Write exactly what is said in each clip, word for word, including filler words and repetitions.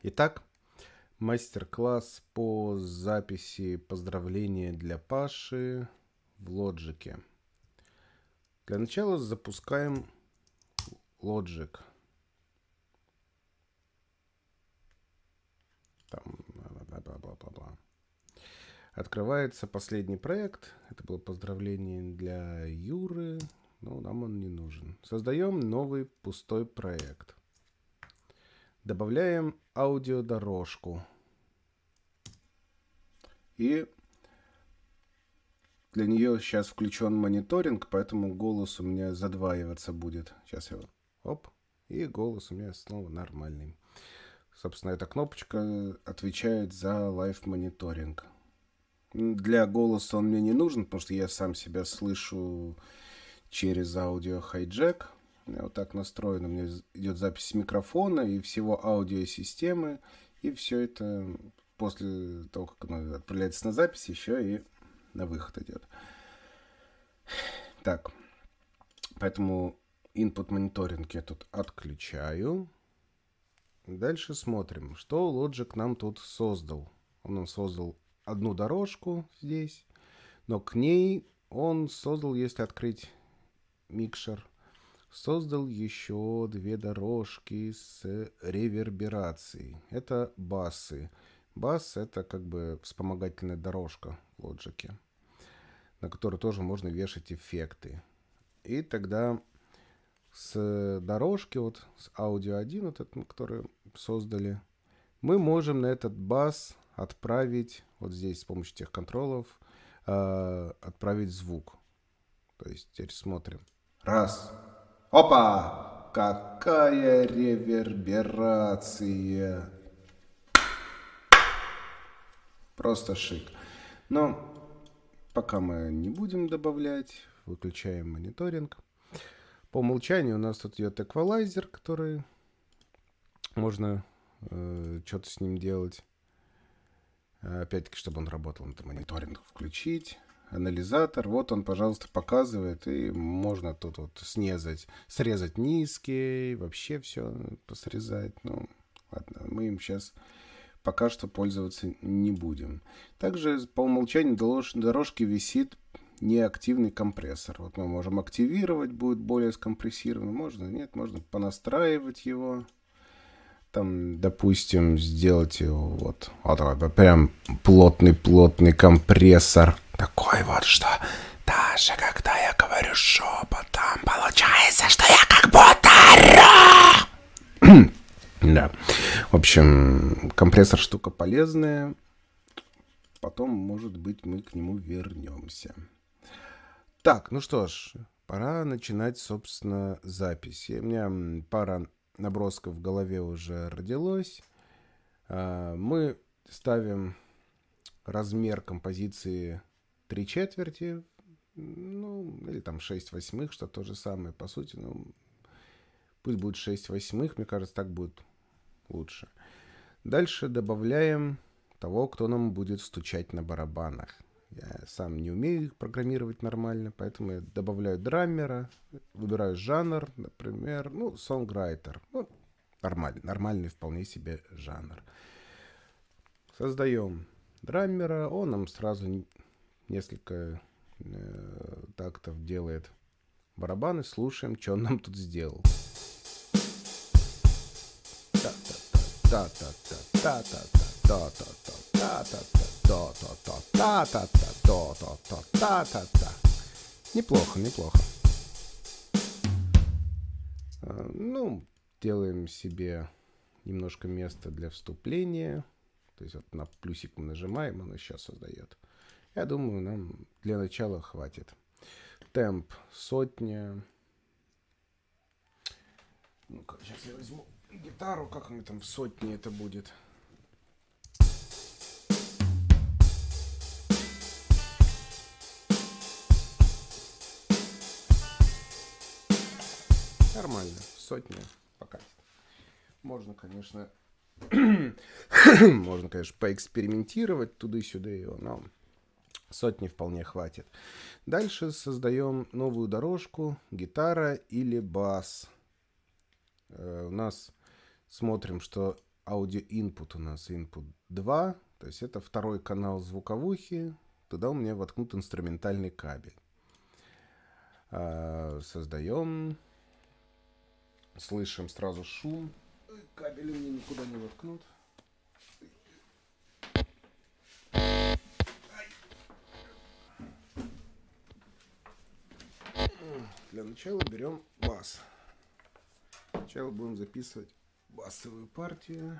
Итак, мастер-класс по записи поздравления для Паши в Logic. Для начала запускаем Logic. Там, бла-бла-бла-бла-бла. Открывается последний проект. Это было поздравление для Юры, но нам он не нужен. Создаем новый пустой проект. Добавляем аудиодорожку. И для нее сейчас включен мониторинг, поэтому голос у меня задваиваться будет. Сейчас я... Оп. И голос у меня снова нормальный. Собственно, эта кнопочка отвечает за лайв-мониторинг. Для голоса он мне не нужен, потому что я сам себя слышу через аудио хайджек. Вот так настроено. У меня идет запись микрофона и всего аудиосистемы. И все это после того, как оно отправляется на запись, еще и на выход идет. Так. Поэтому input мониторинг я тут отключаю. Дальше смотрим, что Logic нам тут создал. Он нам создал одну дорожку здесь, но к ней он создал, если открыть микшер, создал еще две дорожки с реверберацией. Это басы. Бас — это как бы вспомогательная дорожка в Logic, на которую тоже можно вешать эффекты. И тогда с дорожки, вот с аудио один, вот этот, который создали, мы можем на этот бас отправить, вот здесь с помощью тех контролов, э, отправить звук. То есть теперь смотрим. Раз. Опа! Какая реверберация! Просто шик. Но пока мы не будем добавлять, выключаем мониторинг. По умолчанию у нас тут идет эквалайзер, который можно э, что-то с ним делать. Опять-таки, чтобы он работал, надо мониторинг включить. Анализатор, вот он, пожалуйста, показывает, и можно тут вот снезать, срезать низкий, вообще все посрезать. Ну, ладно, мы им сейчас пока что пользоваться не будем. Также по умолчанию дорожки висит неактивный компрессор. Вот мы можем активировать, будет более скомпрессировано. Можно, нет, можно понастраивать его. Там, допустим, сделать его вот, вот прям плотный-плотный компрессор. Такой вот, что даже когда я говорю шепотом, получается, что я как будто ору. Да. В общем, компрессор штука полезная. Потом, может быть, мы к нему вернемся. Так, ну что ж, пора начинать, собственно, запись. У меня пара набросков в голове уже родилось. Мы ставим размер композиции три четверти, ну, или там шесть восьмых, что то же самое, по сути. Ну, пусть будет шесть восьмых, мне кажется, так будет лучше. Дальше добавляем того, кто нам будет стучать на барабанах. Я сам не умею их программировать нормально, поэтому я добавляю драммера, выбираю жанр, например, ну, сонграйтер. Ну, нормальный, нормальный вполне себе жанр. Создаем драммера, он нам сразу несколько э, тактов делает барабаны, слушаем, что он нам тут сделал. Неплохо, неплохо. Ну, делаем себе немножко места для вступления. То есть вот на плюсик мы нажимаем, оно сейчас создает. Я думаю, нам для начала хватит. Темп сотня. Ну-ка, сейчас я возьму гитару, как мне там в сотне это будет. Нормально, сотня пока. Можно, конечно, можно, конечно, поэкспериментировать туда-сюда его, но сотни вполне хватит. Дальше создаем новую дорожку, гитара или бас. У нас смотрим, что аудио input у нас input два, то есть это второй канал звуковухи, туда у меня воткнут инструментальный кабель. Создаем, слышим сразу шум, кабель у меня никуда не воткнут. Для начала берем бас. Сначала будем записывать басовую партию.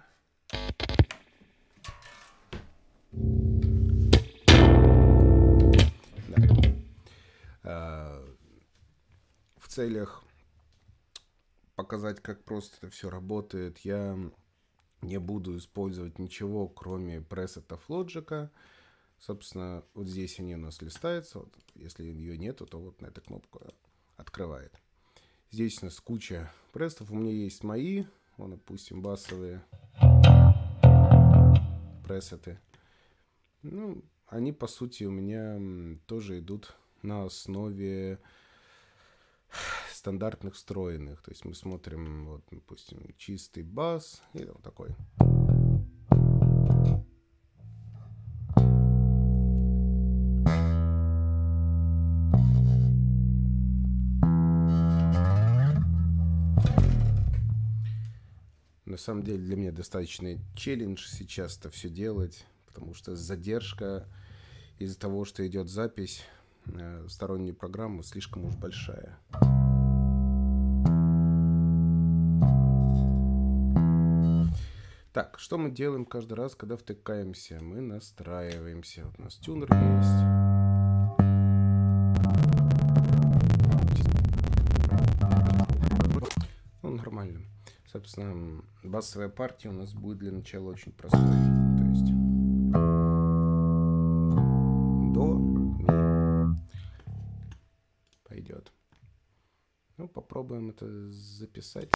Да. В целях показать, как просто это все работает, я не буду использовать ничего, кроме пресетов Logic. Собственно, вот здесь они у нас листаются. Вот, если ее нету, то вот на эту кнопку открывает. Здесь у нас куча пресетов. У меня есть мои, вот, допустим, басовые пресеты. Ну, они, по сути, у меня тоже идут на основе стандартных встроенных. То есть мы смотрим, вот, допустим, чистый бас и вот такой. На самом деле для меня достаточно челлендж сейчас это все делать, потому что задержка из-за того, что идет запись э, сторонней программы, слишком уж большая. Так, что мы делаем каждый раз, когда втыкаемся? Мы настраиваемся. Вот у нас тюнер есть. Ну, нормально. Собственно, басовая партия у нас будет для начала очень простой. То есть до, ми. Пойдет. Ну, попробуем это записать.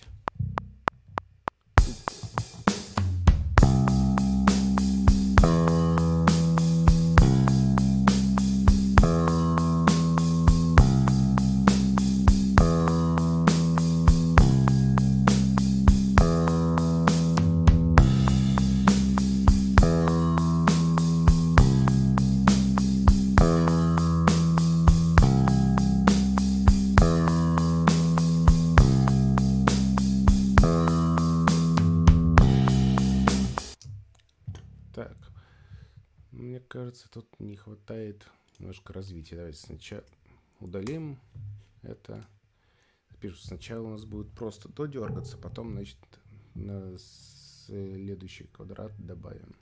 Так, мне кажется, тут не хватает немножко развития. Давайте сначала удалим это. Пишу, сначала у нас будет просто додергаться, потом, значит, на следующий квадрат добавим.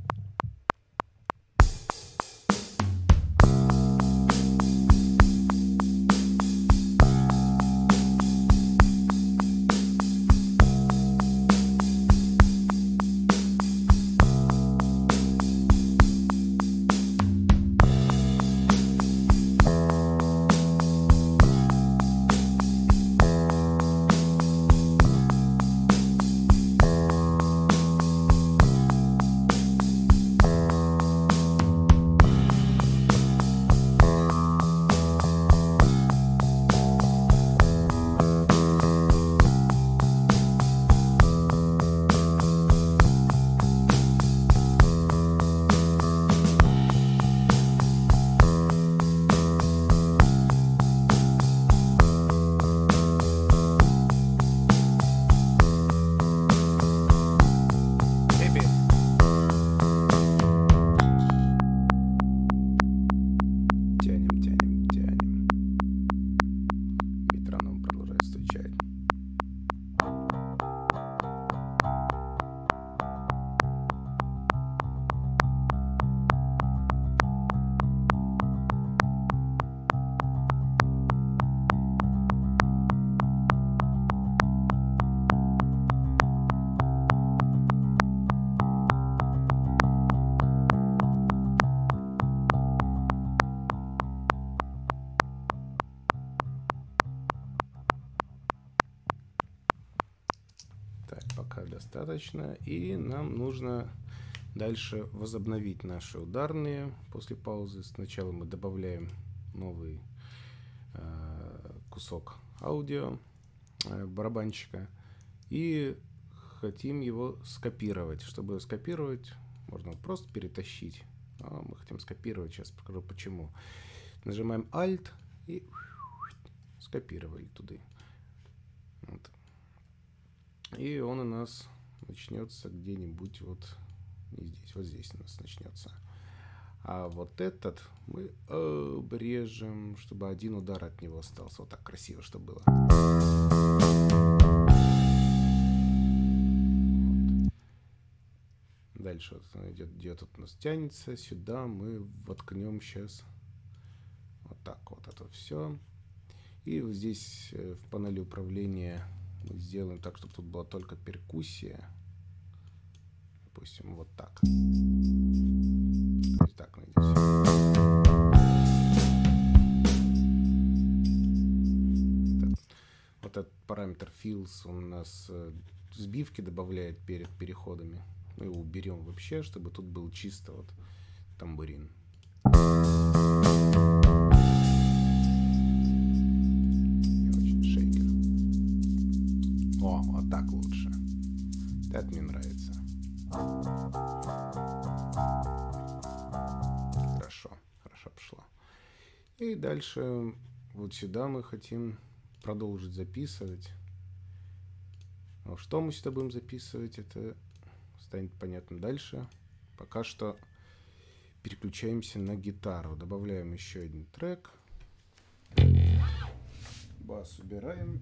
Достаточно, и нам нужно дальше возобновить наши ударные после паузы. Сначала мы добавляем новый э, кусок аудио э, барабанщика и хотим его скопировать. Чтобы скопировать, можно просто перетащить. А мы хотим скопировать. Сейчас покажу почему. Нажимаем Alt и скопировали туда. Вот. И он у нас начнется где-нибудь вот не здесь, вот здесь у нас начнется. А вот этот мы обрежем, чтобы один удар от него остался. Вот так красиво, чтобы было. Вот. Дальше вот он идет, где тут у нас тянется. Сюда мы воткнем сейчас вот так вот это все. И вот здесь в панели управления мы сделаем так, чтобы тут была только перкуссия. Допустим, вот так. То есть так найдем. Вот этот параметр fills он у нас сбивки добавляет перед переходами. Мы его уберем вообще, чтобы тут был чисто вот тамбурин. О, вот так лучше. Так мне нравится. Хорошо, хорошо пошло. И дальше вот сюда мы хотим продолжить записывать. Но что мы сюда будем записывать, это станет понятно дальше. Пока что переключаемся на гитару. Добавляем еще один трек. Бас убираем.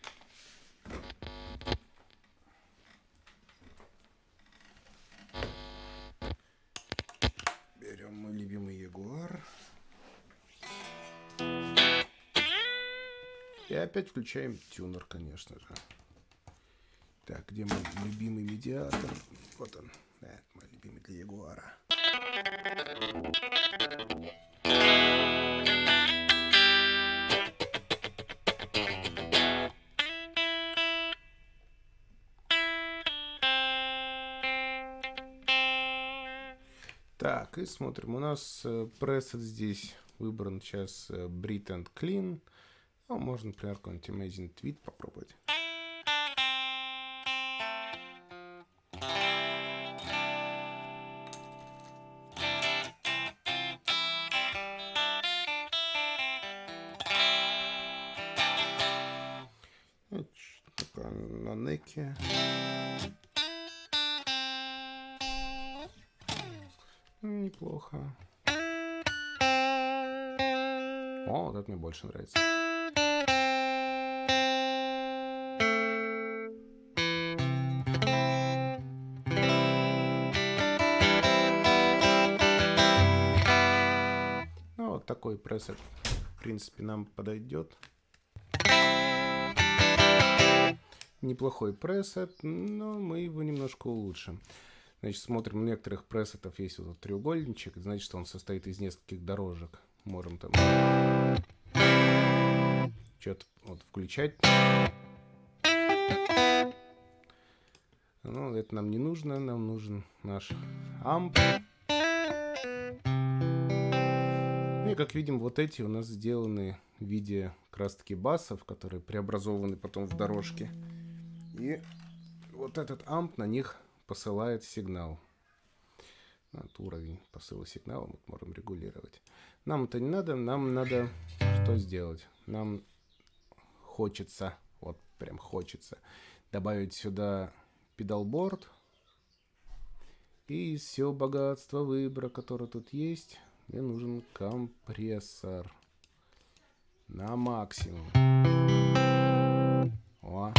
Берем мой любимый Ягуар. И опять включаем тюнер, конечно же. Так, где мой любимый медиатор? Вот он. Да, мой любимый для Ягуара. Так, и смотрим. У нас пресет здесь выбран сейчас Breathe and Clean. Ну, можно, например, какой-нибудь Amazing Tweet попробовать. На неке. Неплохо. О, вот это мне больше нравится. Ну, вот такой пресет, в принципе, нам подойдет. Неплохой пресет, но мы его немножко улучшим. Значит, смотрим, у некоторых пресетов есть вот этот треугольничек, значит, что он состоит из нескольких дорожек. Можем там что-то вот включать. Но это нам не нужно, нам нужен наш амп. И как видим, вот эти у нас сделаны в виде как раз таки басов, которые преобразованы потом в дорожки. И вот этот амп на них посылает сигнал. Вот уровень посыла сигнала мы можем регулировать. Нам это не надо, нам надо что сделать? Нам хочется, вот прям хочется, добавить сюда педалборд. И из всего богатства выбора, которое тут есть, мне нужен компрессор на максимум. О.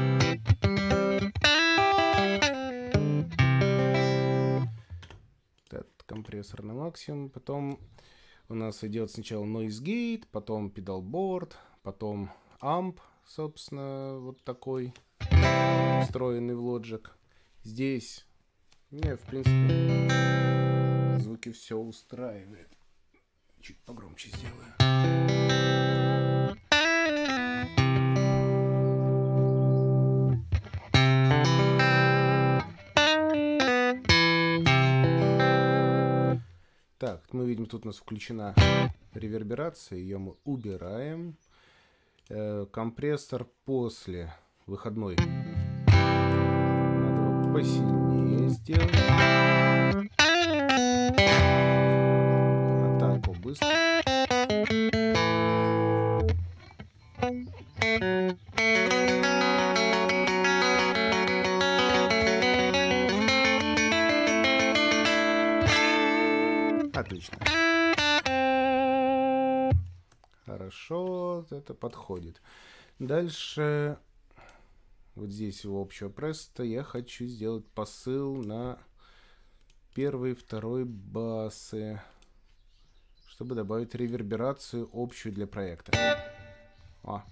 Этот компрессор на максимум. Потом у нас идет сначала noise gate, потом педалборд, потом амп, собственно, вот такой, встроенный в Logic. Здесь мне, в принципе, звуки все устраивает. Чуть погромче сделаю. Так, мы видим, тут у нас включена реверберация, ее мы убираем. Э, компрессор после выходной у посильнее сделать. Атаку быстро. Отлично. Хорошо, это подходит. Дальше, вот здесь у общего пресса я хочу сделать посыл на первый, второй басы, чтобы добавить реверберацию общую для проекта. О.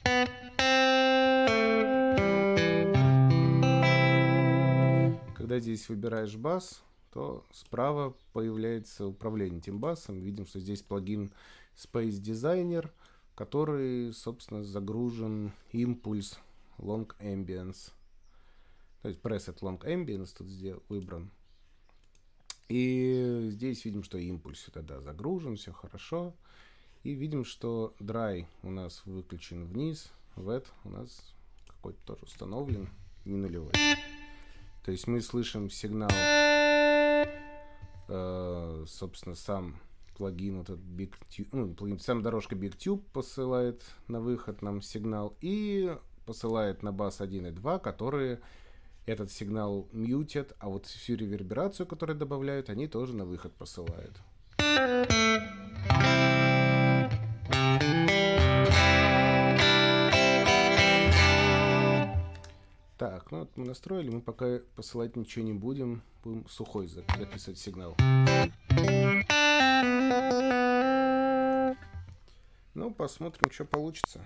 Когда здесь выбираешь бас, то справа появляется управление этим басом. Видим, что здесь плагин Space Designer, который, собственно, загружен импульс Long Ambience. То есть Preset Long Ambience тут выбран. И здесь видим, что импульс тогда загружен, все хорошо. И видим, что Dry у нас выключен вниз, Wet у нас какой-то тоже установлен, не нулевой. То есть мы слышим сигнал, э, собственно, сам плагин, вот этот Big Tube, ну, плагин, сам дорожка Big Tube посылает на выход нам сигнал и посылает на бас один и два, которые этот сигнал мьютят, а вот всю реверберацию, которую добавляют, они тоже на выход посылают. Так, ну вот мы настроили, мы пока посылать ничего не будем, будем сухой записывать сигнал. Ну, посмотрим, что получится.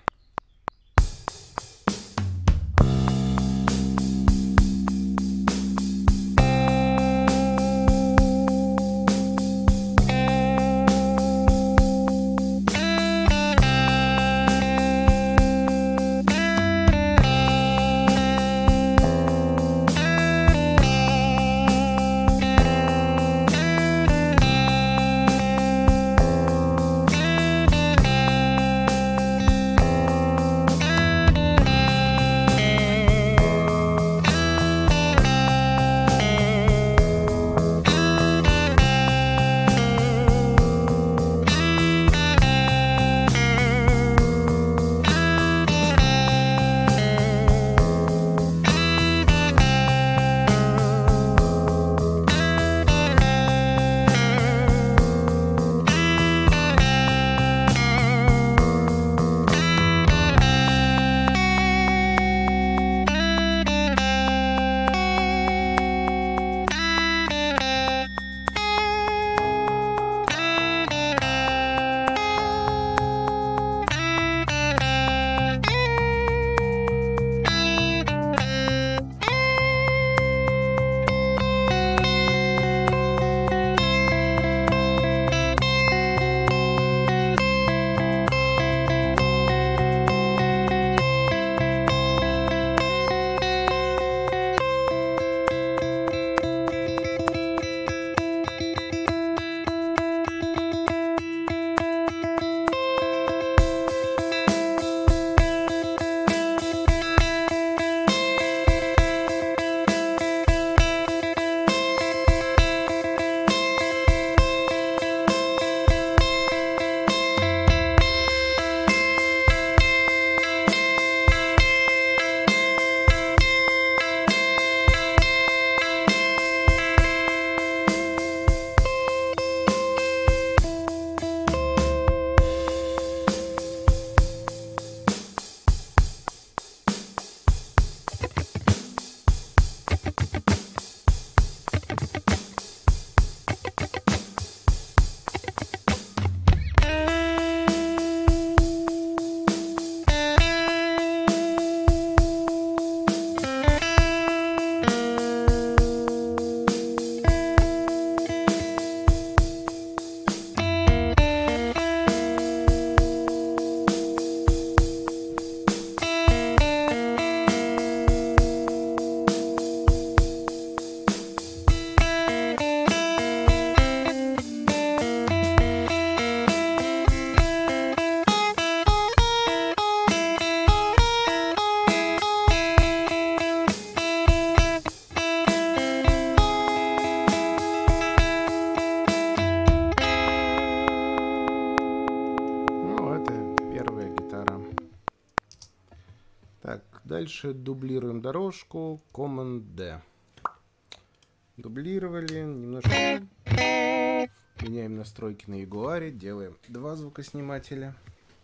Дальше дублируем дорожку. Command-D. Дублировали. Немножко меняем настройки на Ягуаре. Делаем два звукоснимателя.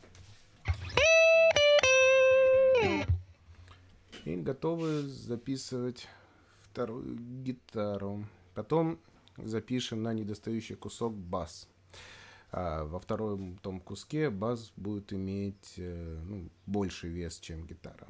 И готовы записывать вторую гитару. Потом запишем на недостающий кусок бас. А во втором том куске бас будет иметь ну, больший вес, чем гитара.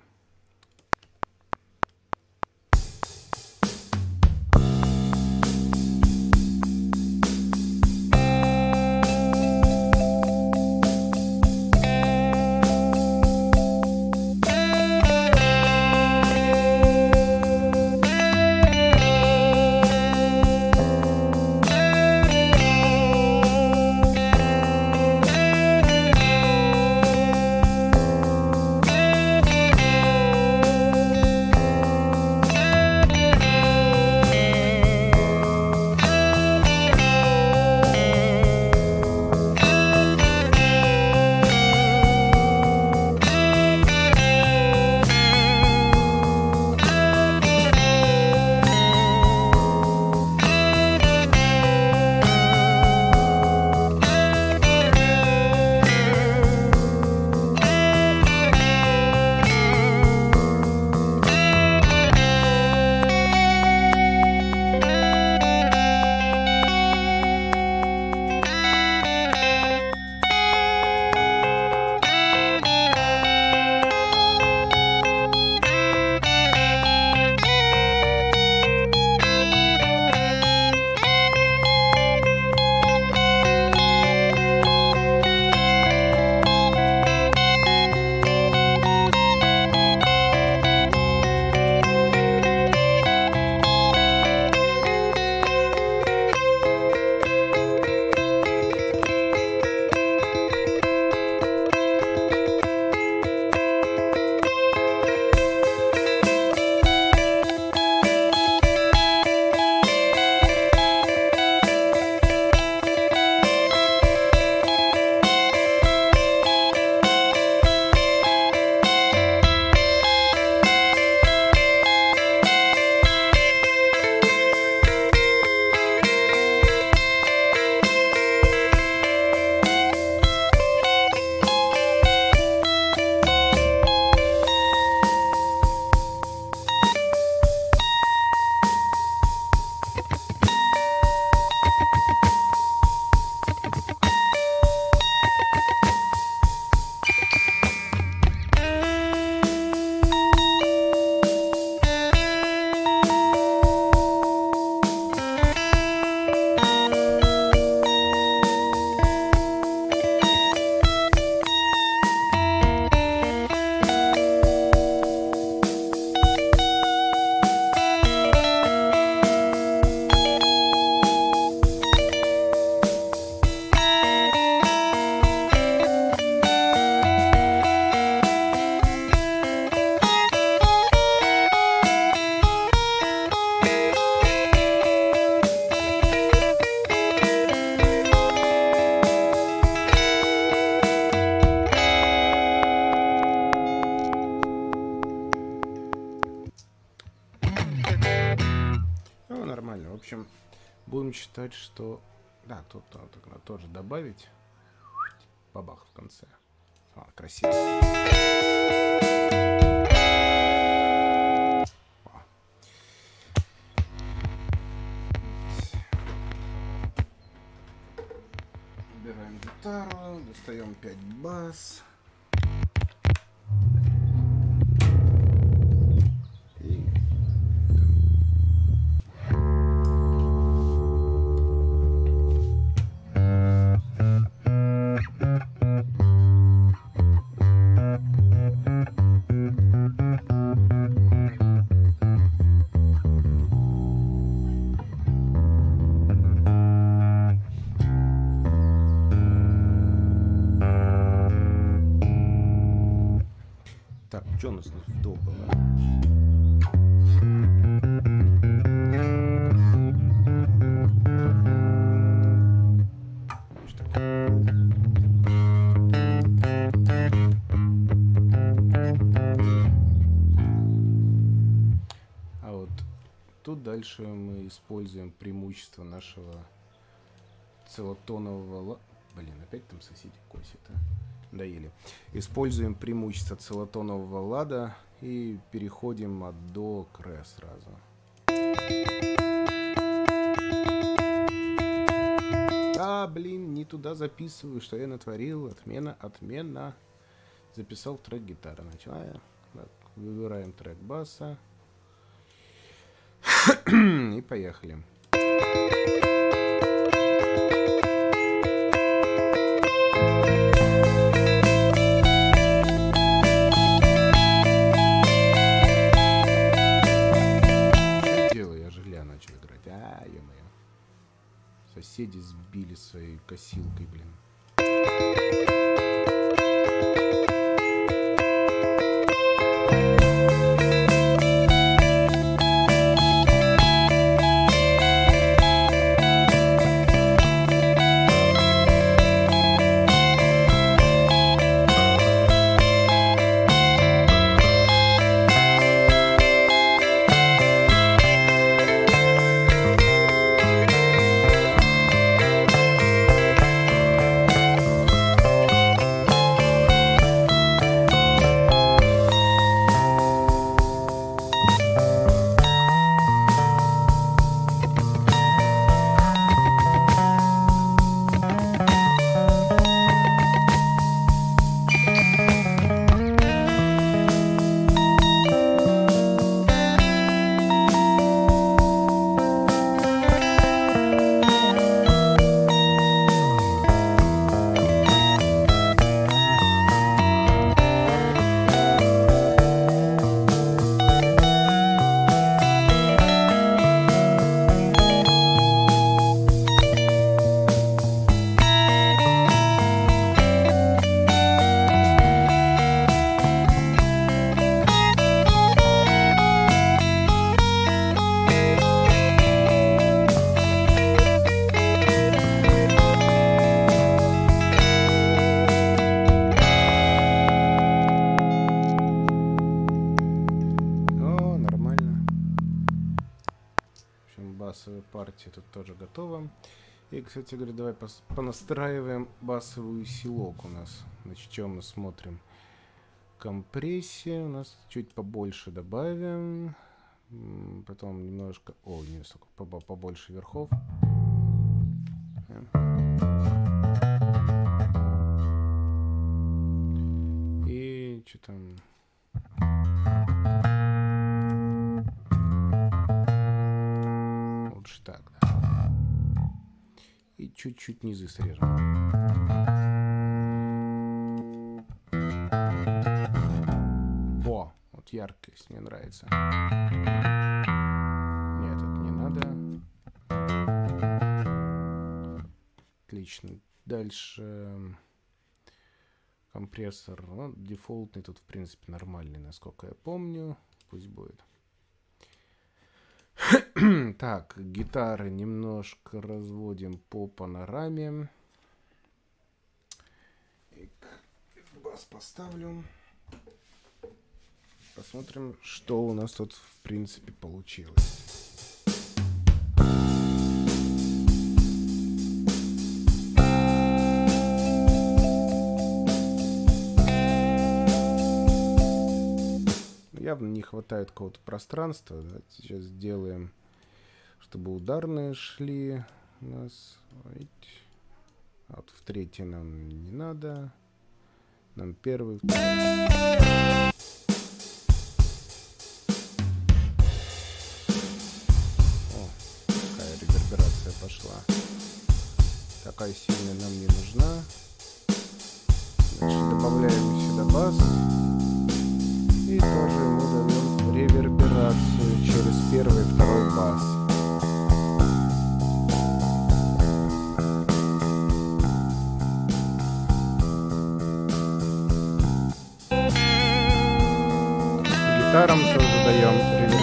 общем, будем считать, что... Да, тут надо тоже добавить. Бабах в конце. А, красиво. Убираем гитару, достаем пять бас. И... Так, что у нас тут в до было? Дальше мы используем преимущество нашего целотонового... Блин, опять там соседи косят, а? Доели. Используем преимущество целотонового лада и переходим от до к ре сразу. А, блин, не туда записываю, что я натворил. Отмена, отмена. Записал в трек гитары. Начинаем. Так, выбираем трек баса. И поехали. Что делаю? Я же ля начал играть. А, ё-моё. Соседи сбили своей косилкой, блин. Басовая партия тут тоже готова. И, кстати говоря, давай понастраиваем басовую силок у нас. Значит, что мы смотрим? Компрессия у нас чуть побольше добавим. Потом немножко... О, не столько, побольше верхов. И что там... Так, да. И чуть-чуть низы срежем. Во, вот яркость мне нравится. Нет, это не надо. Отлично. Дальше компрессор. Ну, дефолтный тут, в принципе, нормальный, насколько я помню. Пусть будет. Так, гитары немножко разводим по панораме. И бас поставлю. Посмотрим, что у нас тут в принципе получилось. Явно не хватает какого-то пространства. Давайте сейчас сделаем, чтобы ударные шли у нас. А вот в третий нам не надо. Нам первый, второй. О, какая реверберация пошла. Такая сильная нам не нужна. Значит, добавляем сюда бас. И тоже ему даем реверберацию через первый и второй бас. Гитарам тоже даем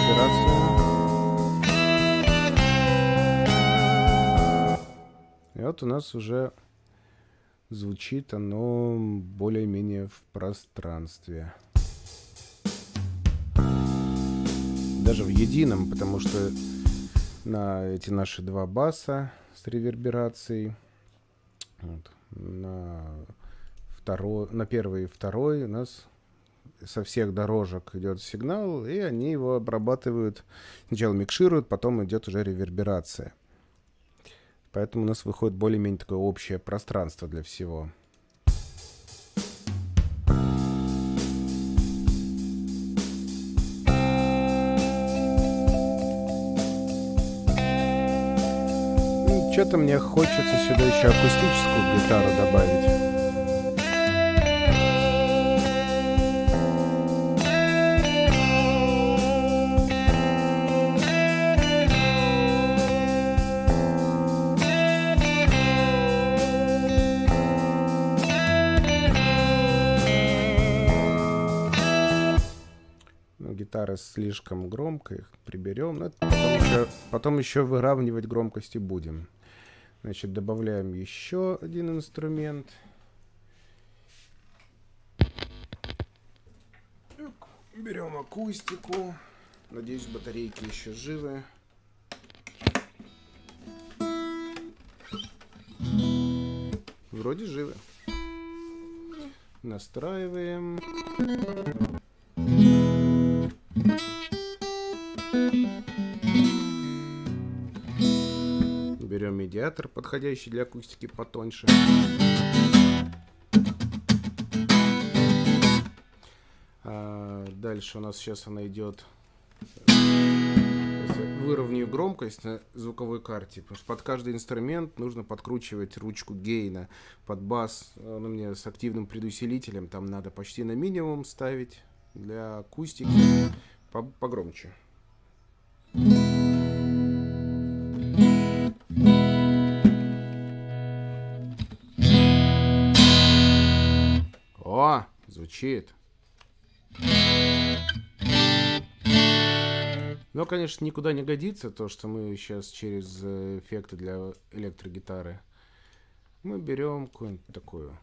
реверберацию. И вот у нас уже звучит оно более-менее в пространстве. Даже в едином, потому что на эти наши два баса с реверберацией. Вот. На, второй, на первый и второй у нас со всех дорожек идет сигнал, и они его обрабатывают, сначала микшируют, потом идет уже реверберация. Поэтому у нас выходит более-менее такое общее пространство для всего. Ну, что-то мне хочется сюда еще акустическую гитару добавить. Гитара слишком громкая, их приберем. Но потом, еще, потом еще выравнивать громкости будем. Значит, добавляем еще один инструмент. Берем акустику. Надеюсь, батарейки еще живы. Вроде живы. Настраиваем. Берем медиатор, подходящий для акустики потоньше. А дальше у нас сейчас она идет. Выровняю громкость на звуковой карте, потому что под каждый инструмент нужно подкручивать ручку гейна. Под бас он у меня с активным предусилителем, там надо почти на минимум ставить. Для акустики погромче. О, звучит. Но, конечно, никуда не годится то, что мы сейчас через эффекты для электрогитары. Мы берем какую-нибудь такую.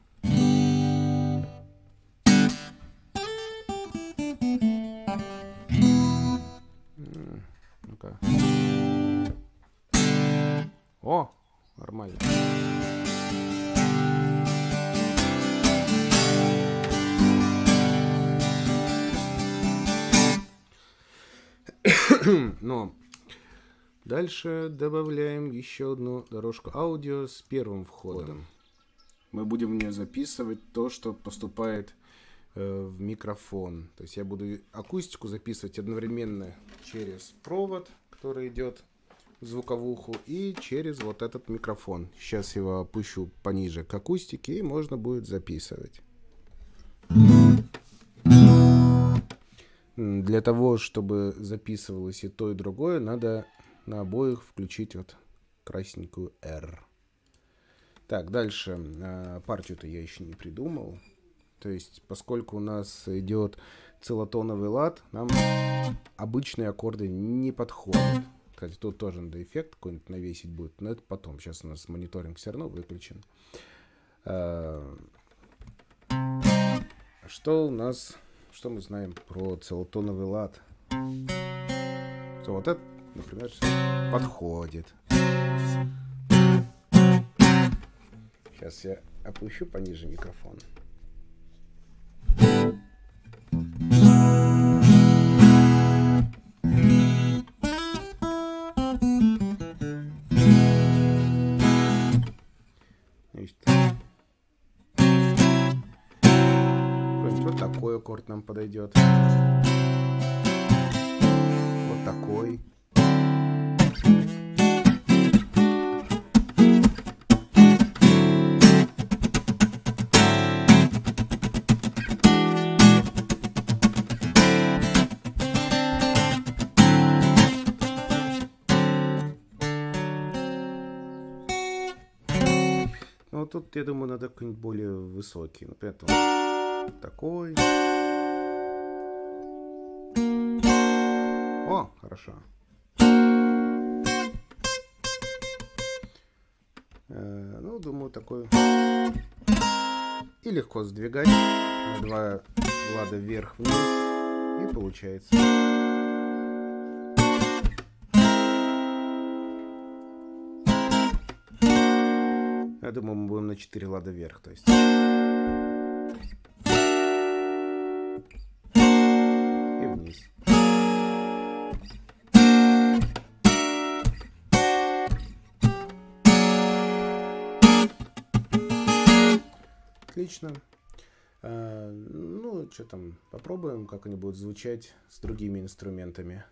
Ну-ка. О, нормально. Но дальше добавляем еще одну дорожку аудио с первым входом. Мы будем в нее записывать то, что поступает э, в микрофон. То есть я буду акустику записывать одновременно через провод, который идет в звуковуху, и через вот этот микрофон. Сейчас его опущу пониже к акустике, и можно будет записывать. Для того, чтобы записывалось и то, и другое, надо на обоих включить вот красненькую R. Так, дальше. Партию-то я еще не придумал. То есть, поскольку у нас идет целотоновый лад, нам обычные аккорды не подходят. Кстати, тут тоже надо эффект какой-нибудь навесить будет, но это потом. Сейчас у нас мониторинг все равно выключен. Что у нас... Что мы знаем про целотоновый лад? Что вот это, например, подходит. Сейчас я опущу пониже микрофон. Вот такой аккорд нам подойдет. Вот такой. Ну, тут, я думаю, надо какой-нибудь более высокий. Например, вот такой. О, хорошо. Э, ну, думаю, такой. И легко сдвигать на два лада вверх-вниз. И получается. Я думаю, мы будем на четыре лада вверх, то есть. И вниз. Отлично. А, ну, что там, попробуем, как они будут звучать с другими инструментами.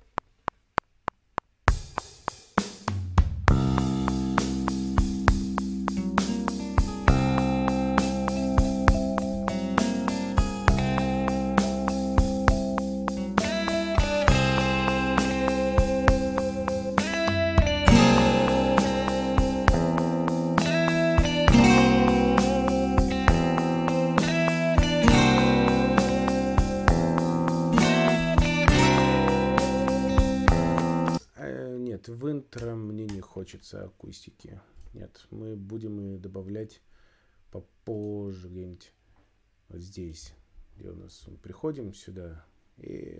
В интро мне не хочется акустики. Нет, мы будем и добавлять попозже где-нибудь вот здесь, где у нас приходим сюда и...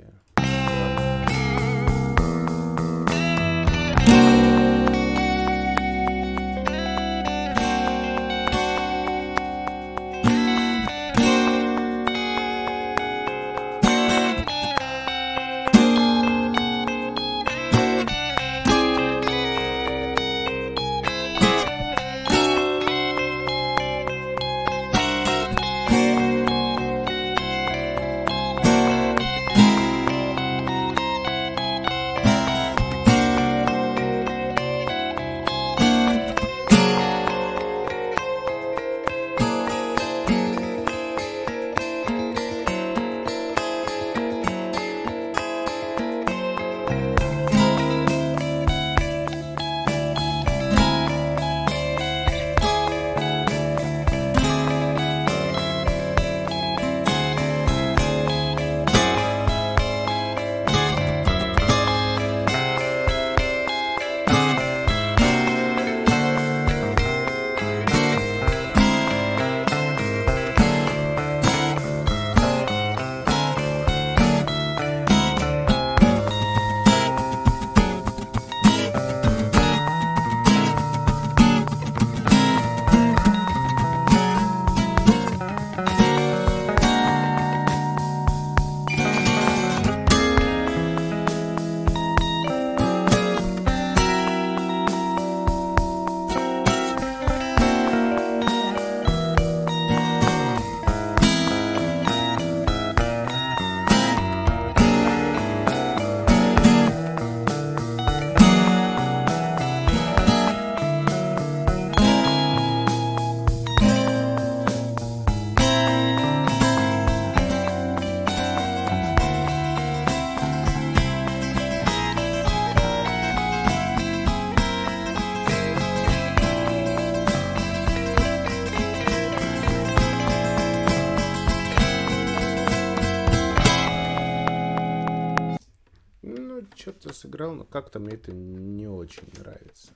Что-то сыграл, но как-то мне это не очень нравится.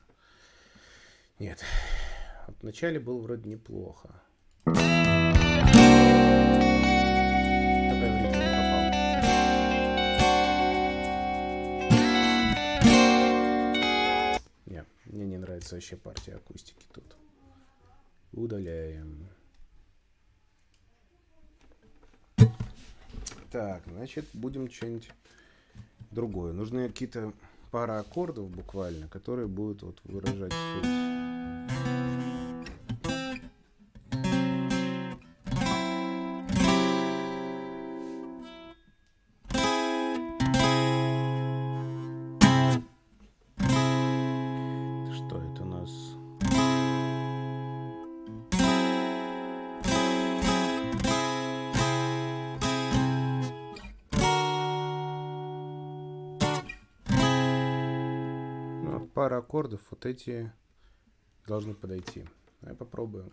Нет. Вот вначале было вроде неплохо. Только я в ритм не попал. Не, мне не нравится вообще партия акустики тут. Удаляем. Так, значит, будем что-нибудь другое. Нужны какие-то пара аккордов буквально, которые будут вот выражать суть. Что это у нас? Пара аккордов, вот эти должны подойти. Давай попробуем.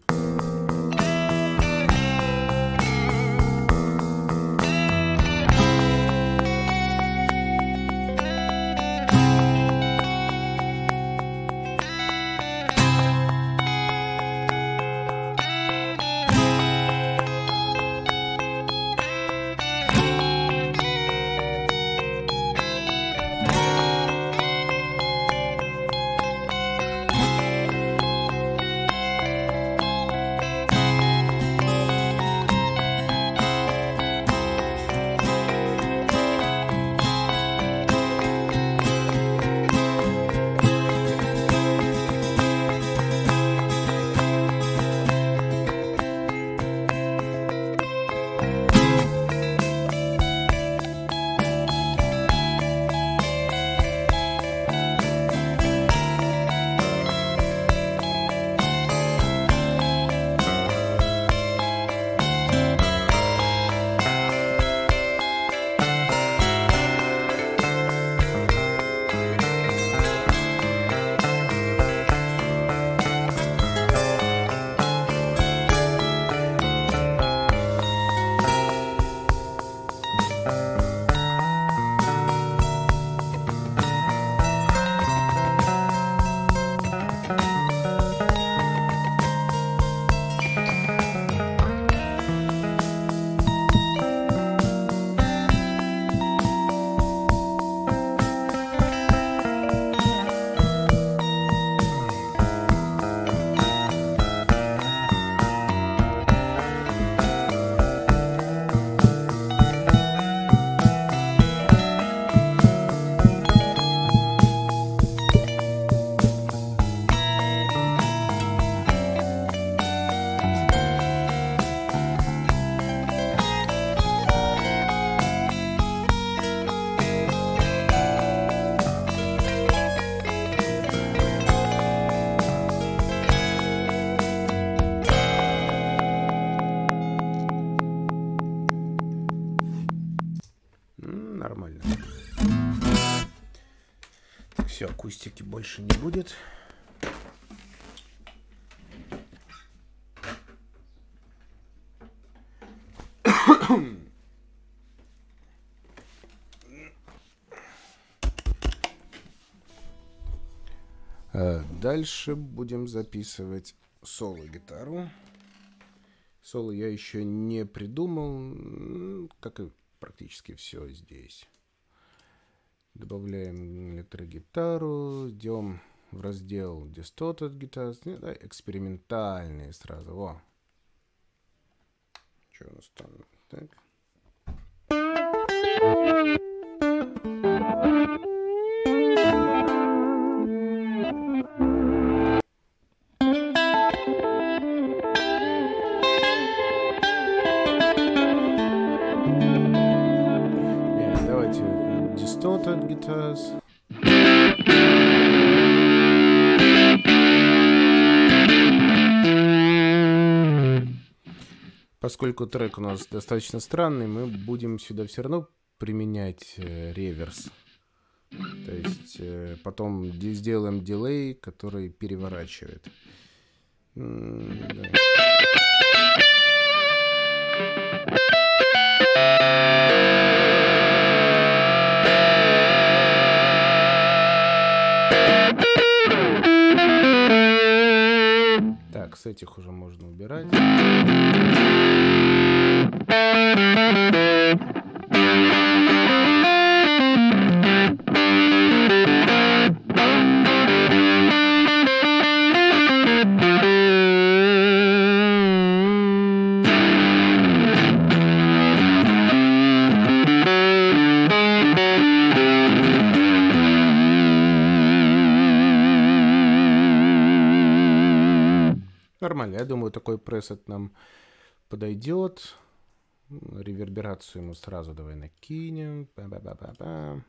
акустики больше не будет. Дальше будем записывать соло-гитару. Соло я еще не придумал, как и практически все здесь. Добавляем электрогитару, идем в раздел Distorted Guitars, да, экспериментальные сразу. Во. Что у нас там? Так. Distorted Guitars. Поскольку трек у нас достаточно странный, мы будем сюда все равно применять э, реверс. То есть э, потом сделаем дилей, который переворачивает. М-м, да. Так, с этих уже можно убирать. Нормально, я думаю, такой пресет нам подойдет. Реверберацию мы сразу давай накинем. Ба-ба-ба-ба-ба.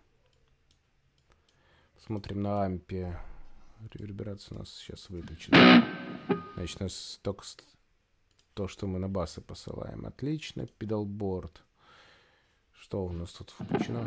Смотрим на ампе. Реверберация у нас сейчас выключена. Значит, у нас только то, что мы на басы посылаем. Отлично. Педалборд. Что у нас тут включено?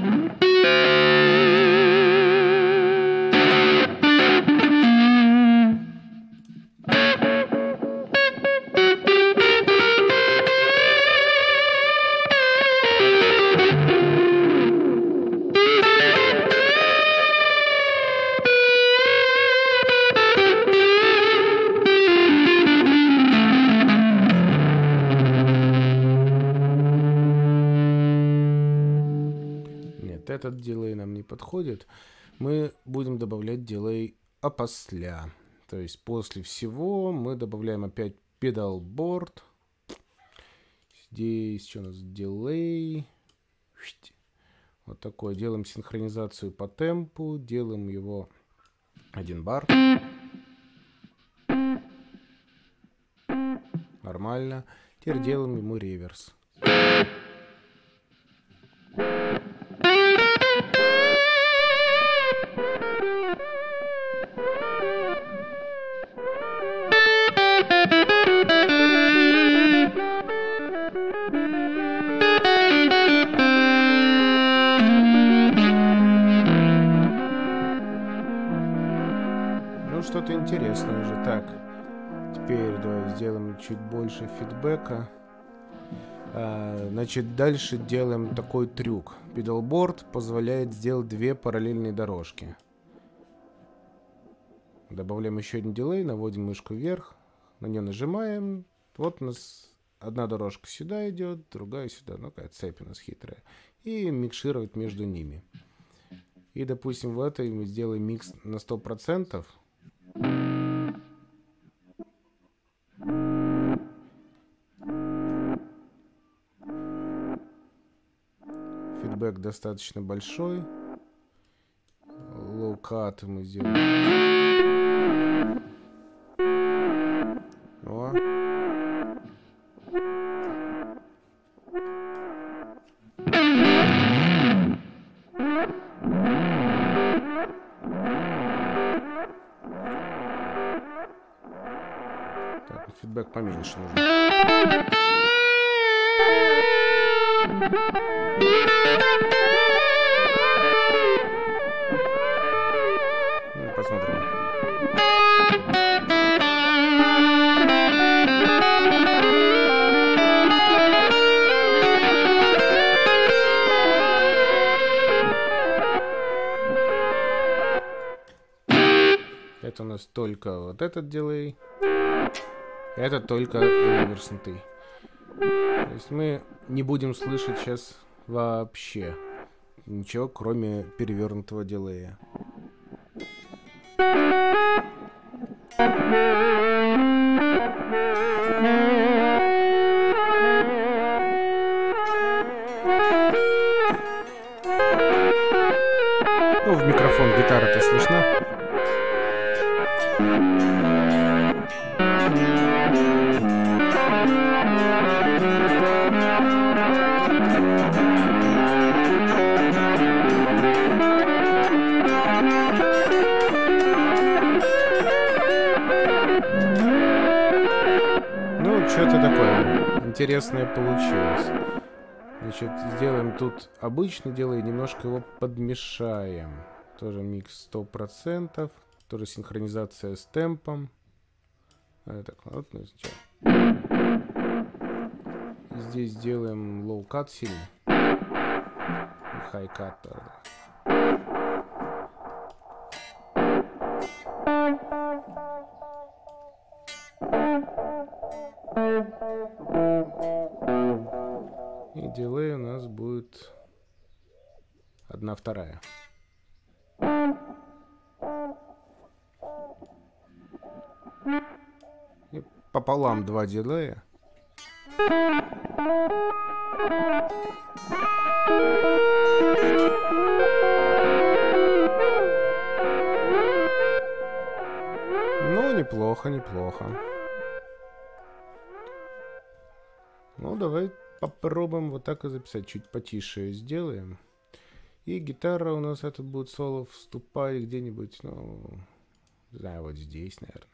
Этот дилей нам не подходит. Мы будем добавлять дилей опосля. То есть после всего мы добавляем опять педалборд. Здесь что у нас дилей. Вот такое. Делаем синхронизацию по темпу. Делаем его один бар. Нормально. Теперь делаем ему реверс. Что-то интересное уже. Так, теперь давай сделаем чуть больше фидбэка. А, значит, дальше делаем такой трюк. Педалборд позволяет сделать две параллельные дорожки. Добавляем еще один дилей, наводим мышку вверх, на нее нажимаем. Вот у нас одна дорожка сюда идет, другая сюда. Ну, какая цепь у нас хитрая. И микшировать между ними. И, допустим, в этой мы сделаем микс на сто процентов. Фидбэк достаточно большой. Лоу-кат мы сделаем. О. Так, фидбэк поменьше нужен. Это у нас только вот этот дилей. Это только реверснутый. То есть мы не будем слышать сейчас вообще ничего, кроме перевернутого дилея. Ну, в микрофон гитара-то слышна. Ну, что-то такое интересное получилось. Значит, сделаем тут обычный делай, немножко его подмешаем. Тоже микс сто процентов. Тоже синхронизация с темпом. А, так, вот, ну, здесь сделаем low cut сильно. И high cut тоже. И дилей у нас будет одна вторая. И пополам два дилея. Ну, неплохо, неплохо. Ну, давай попробуем вот так и записать. Чуть потише сделаем. И гитара у нас это будет соло вступать где-нибудь, ну, не знаю, вот здесь, наверное.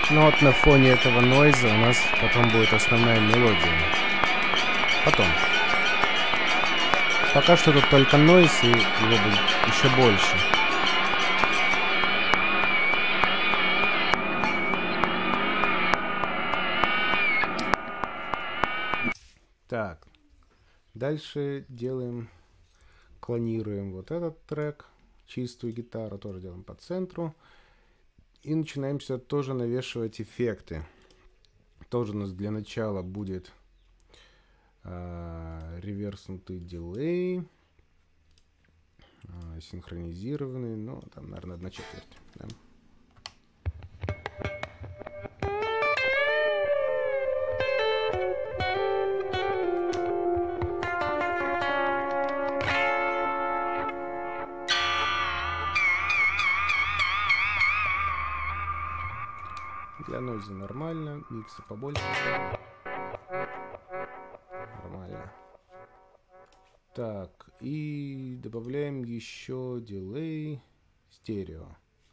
Но вот на фоне этого нойза у нас потом будет основная мелодия. Потом. Пока что тут только нойз, и его будет еще больше. Так. Дальше делаем, клонируем вот этот трек. Чистую гитару тоже делаем по центру. И начинаем сюда тоже навешивать эффекты. Тоже у нас для начала будет э, реверснутый дилей, э, синхронизированный, ну, там, наверное, одна четверть. Да? Для нойза нормально, микса побольше. Нормально. Так, и добавляем еще дилей стерео.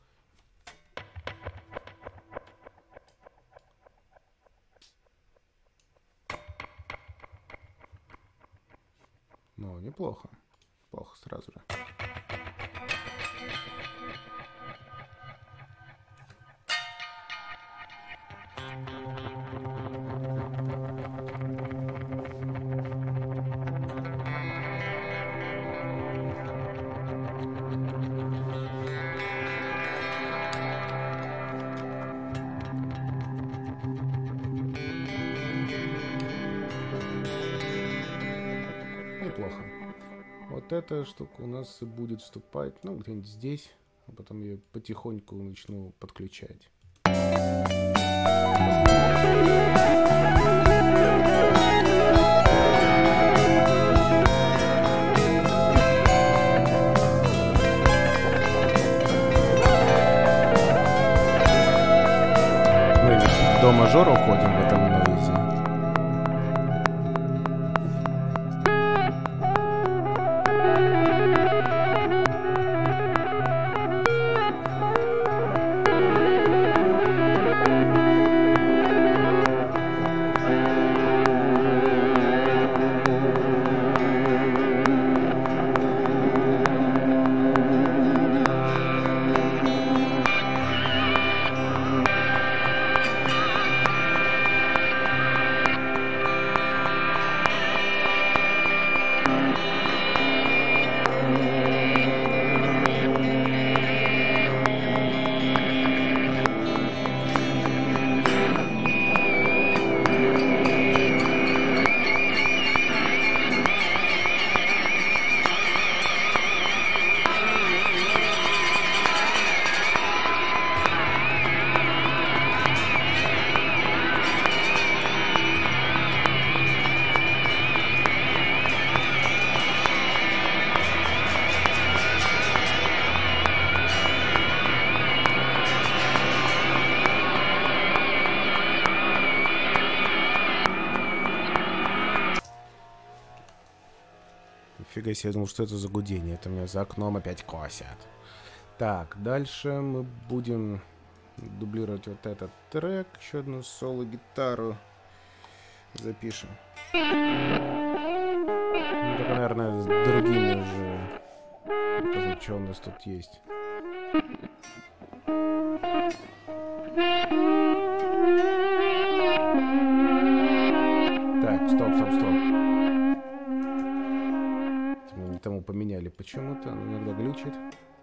Ну, неплохо. Плохо сразу же. Неплохо. Вот эта штука у нас и будет вступать, ну, где-нибудь здесь, а потом я потихоньку начну подключать. Мы ведь до мажора уходим в этом нойзе. Фига себе, я думал, что это за гудение. Это меня за окном опять косят. Так, дальше мы будем дублировать вот этот трек. Еще одну соло-гитару запишем. Ну, только, наверное, с другими уже. Посмотрим, что у нас тут есть. Так, стоп, стоп, стоп. Мы не тому поменяли почему-то, он иногда глючит.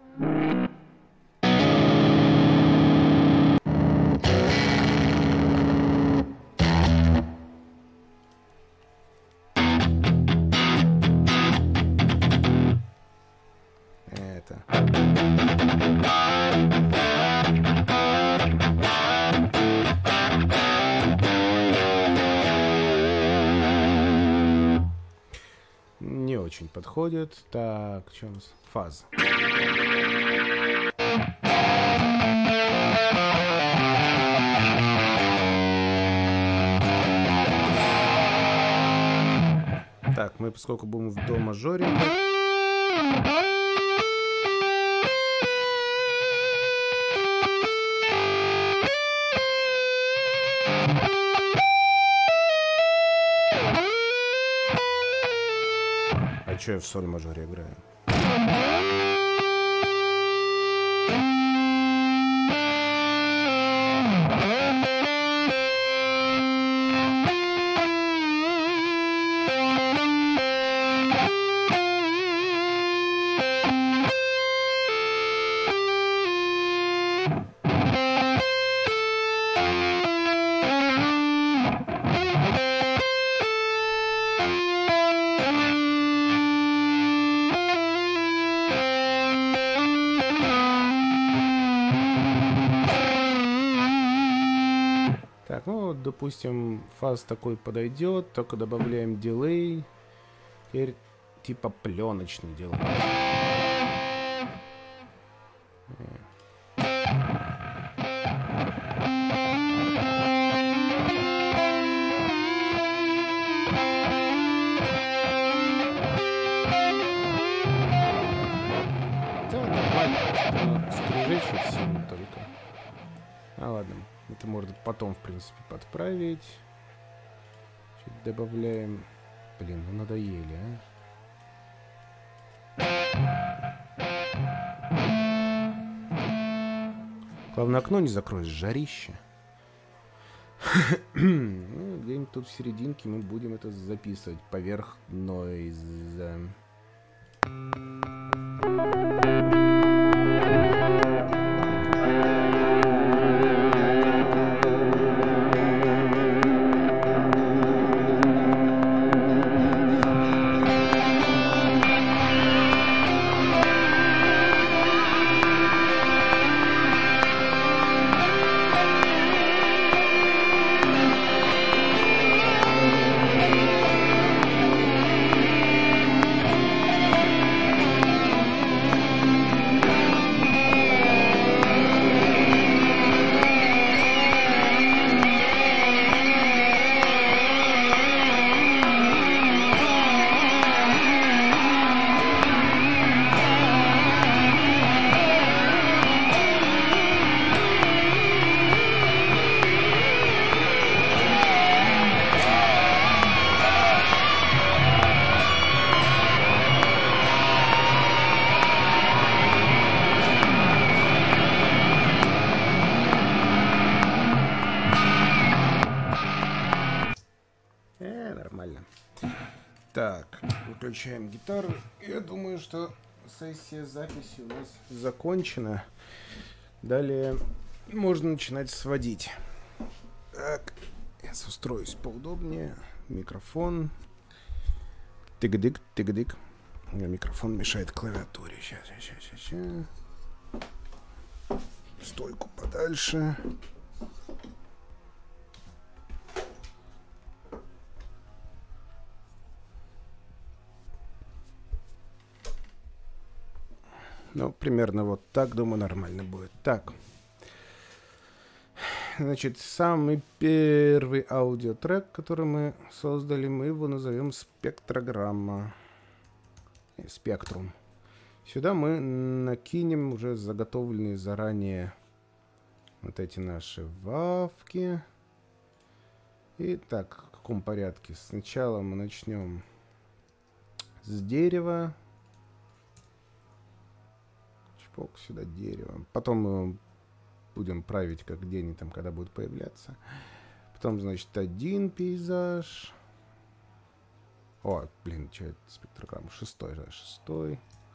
Это. Не очень подходит. Так, что у нас? Фаз. Так, мы поскольку будем в до мажоре. что я в соль мажоре играю? Так, ну, допустим, фаз такой подойдет, только добавляем дилей. Теперь типа пленочный дилей. Да, нормально. Скрежещет сильно только. А ладно. Это можно потом, в принципе, подправить. Чуть добавляем. Блин, ну надоели, а. Главное, окно не закроешь, жарище. Ну, где-нибудь тут в серединке мы будем это записывать поверх нойза. Так, выключаем гитару. Я думаю, что сессия записи у нас закончена. Далее можно начинать сводить. Так, я устроюсь поудобнее. Микрофон. Тыгдык, тыгдык. Микрофон мешает клавиатуре. Сейчас, сейчас, сейчас, сейчас. Стойку подальше. Ну, примерно вот так, думаю, нормально будет. Так. Значит, самый первый аудиотрек, который мы создали, мы его назовем спектрограмма. Спектрум. Сюда мы накинем уже заготовленные заранее вот эти наши вавки. И так, в каком порядке? Сначала мы начнем с дерева. Чпок, сюда дерево. Потом мы будем править, как день там, когда будет появляться. Потом, значит, один пейзаж. О, блин, что это спектрограмма? Шестой, да, шестой.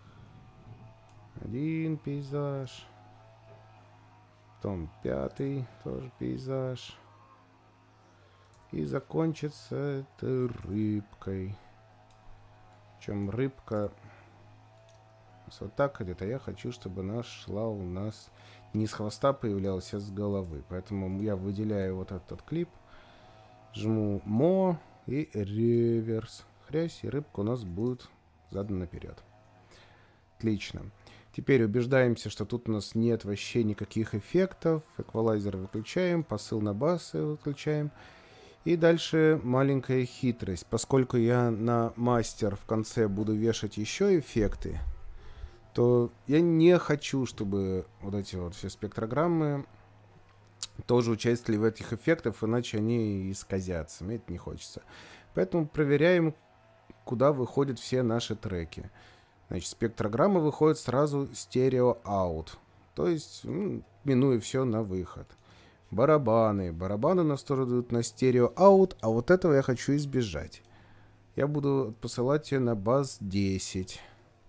Один пейзаж. Потом пятый, тоже пейзаж. И закончится это рыбкой. Причем рыбка вот так где-то. Я хочу, чтобы она шла у нас не с хвоста появлялась, а с головы. Поэтому я выделяю вот этот клип. Жму Мо и реверс. Хрясь, и рыбка у нас будет задана наперед. Отлично. Теперь убеждаемся, что тут у нас нет вообще никаких эффектов. Эквалайзер выключаем, посыл на басы выключаем. И дальше маленькая хитрость. Поскольку я на мастер в конце буду вешать еще эффекты, то я не хочу, чтобы вот эти вот все спектрограммы тоже участвовали в этих эффектах, иначе они исказятся. Мне это не хочется. Поэтому проверяем, куда выходят все наши треки. Значит, спектрограмма выходит сразу стерео-аут. То есть, ну, минуя все на выход. Барабаны. Барабаны у нас тоже идут на стерео-аут, а вот этого я хочу избежать. Я буду посылать ее на бас десять.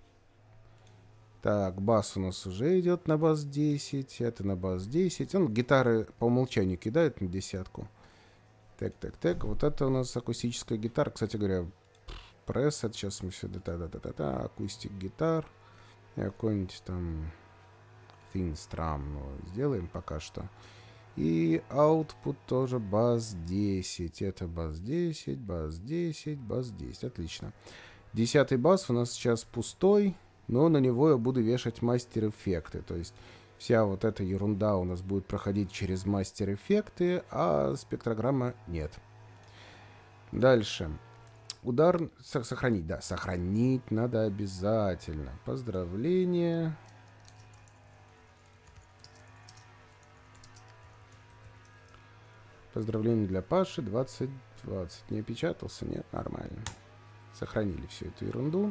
Так, бас у нас уже идет на бас десять. Это на бас десять. Он гитары по умолчанию кидает на десятку. Так, так, так. Вот это у нас акустическая гитара. Кстати говоря, пресс. Сейчас мы сюда. Да-да-да-да-да. Акустик гитар. И какой-нибудь там thin strum сделаем пока что. И output тоже бас десять. Это бас десять, бас десять, бас десять. Отлично. Десятый бас у нас сейчас пустой. Но на него я буду вешать мастер-эффекты. То есть вся вот эта ерунда у нас будет проходить через мастер-эффекты, а спектрограмма нет. Дальше. Удар... Сохранить, да. Сохранить надо обязательно. Поздравления. Поздравления для Паши. двадцать двадцать. Не опечатался? Нет, нормально. Сохранили всю эту ерунду.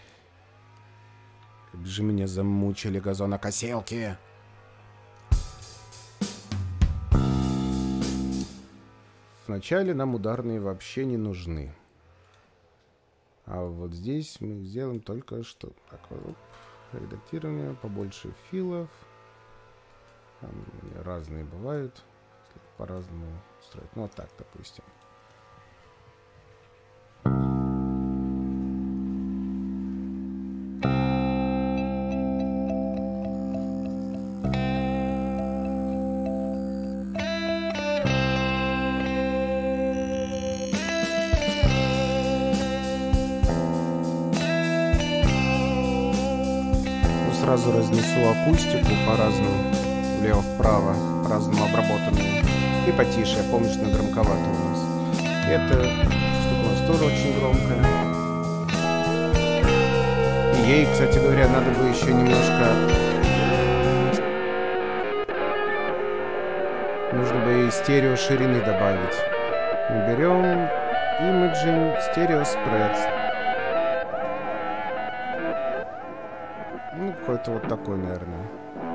Как же меня замучили газонокосилки. Вначале нам ударные вообще не нужны. А вот здесь мы сделаем только что. Так, вот, редактирование, побольше филов. Там разные бывают. По-разному строить. Ну, вот так, допустим. Сразу разнесу акустику по-разному, влево-вправо, по-разному обработанную. И потише, я помню, что громковато у нас. Эта штука у нас тоже очень громкая. И ей, кстати говоря, надо бы еще немножко... Нужно бы ей стерео ширины добавить. Мы берем Imaging Stereo Spreads. Ну, какой-то вот такой, наверное.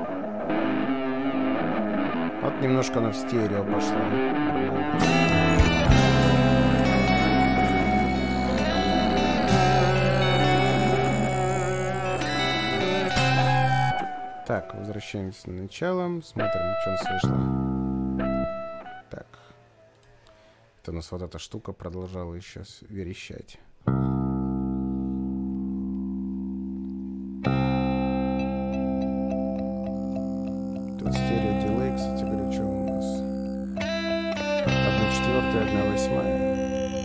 Вот немножко она в стерео пошла. Так, возвращаемся на начало. Смотрим, что у нас вышло. Так. Это у нас вот эта штука продолжала еще верещать. одна восьмая.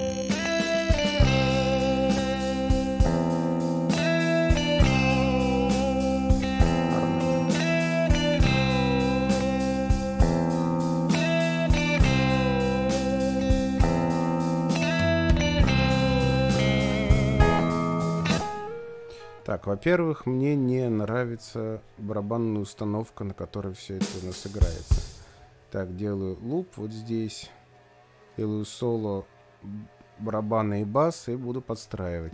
Так, во-первых, мне не нравится барабанная установка, на которой все это у нас играется. Так, делаю луп вот здесь. Делаю соло, барабаны и бас и буду подстраивать.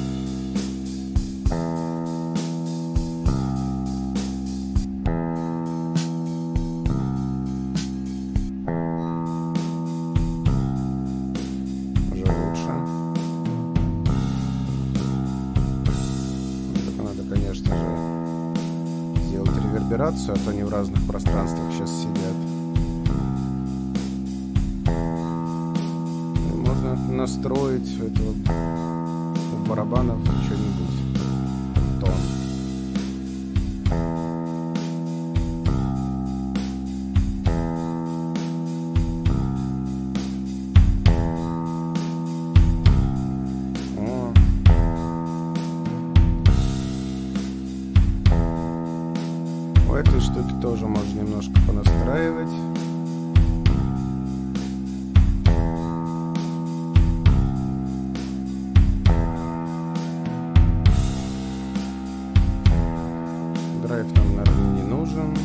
Уже лучше. Только надо, конечно же, сделать реверберацию, а то они в разных пространствах сейчас сидят. Настроить этого у барабанов что-нибудь тон. О. У этой штуки тоже можно немножко понастраивать. Драйв нам, наверное, не нужен.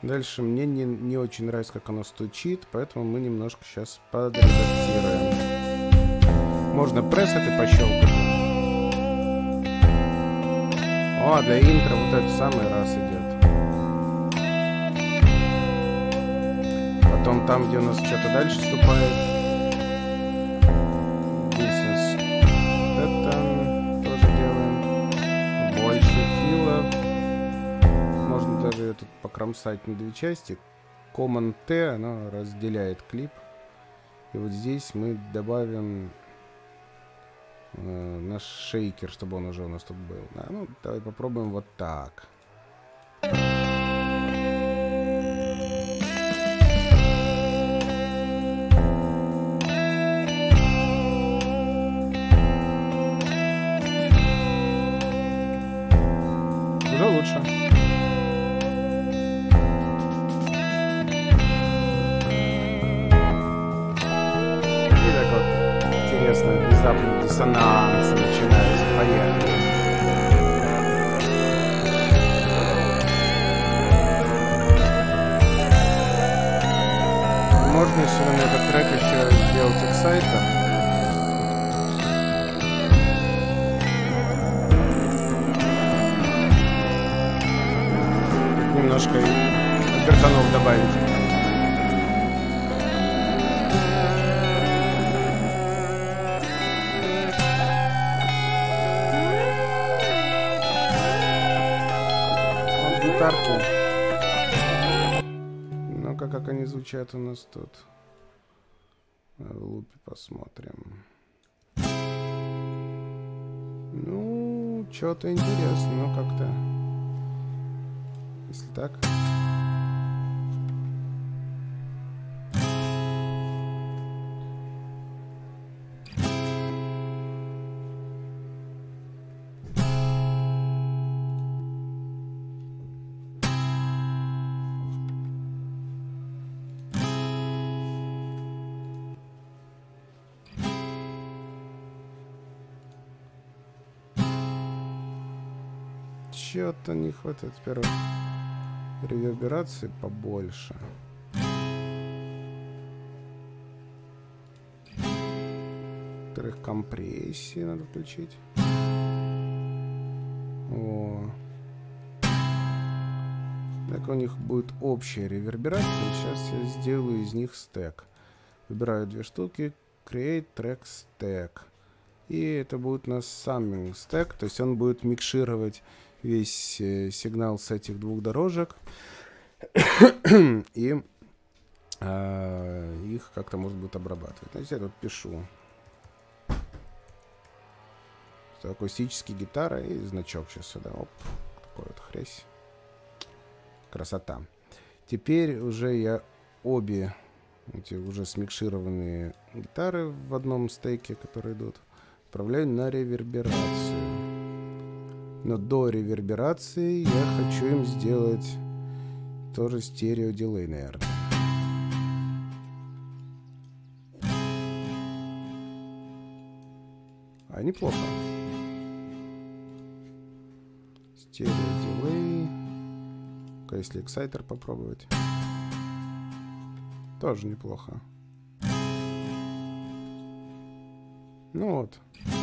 Дальше мне не, не очень нравится, как оно стучит, поэтому мы немножко сейчас подредактируем. Можно прессать и пощелкать. О, для интро вот это в самый раз идет. Потом там, где у нас что-то дальше вступает. Здесь у нас это тоже делаем. Больше филов. Можно даже тут покромсать на две части. Command-T, оно разделяет клип. И вот здесь мы добавим э, наш шейкер, чтобы он уже у нас тут был. Да, ну, давай попробуем вот так. Уже лучше. Внезапный диссонанс начинается. Поехали. Можно еще на этот трек еще сделать эксайтер. Немножко обертонов добавить. Ну-ка, как они звучат у нас тут. В лупе посмотрим. Ну, что-то интересно, но как-то. Если так. Чего-то не хватает первой реверберации побольше. Во-вторых, компрессии надо включить. О. Так, у них будет общая реверберация. Сейчас я сделаю из них стек. Выбираю две штуки. Create Track Stack. И это будет у нас summing stack. То есть он будет микшировать весь э, сигнал с этих двух дорожек и э, их как-то может быть обрабатывать. Значит, я тут пишу акустические гитары и значок сейчас сюда. Оп, такой вот хресь. Красота. Теперь уже я обе эти уже смикшированные гитары в одном стейке, которые идут, отправляю на реверберацию. Но до реверберации я хочу им сделать тоже стерео-дилей, наверное. А неплохо. Стерео-дилей. А если эксайтер попробовать? Тоже неплохо. Ну вот.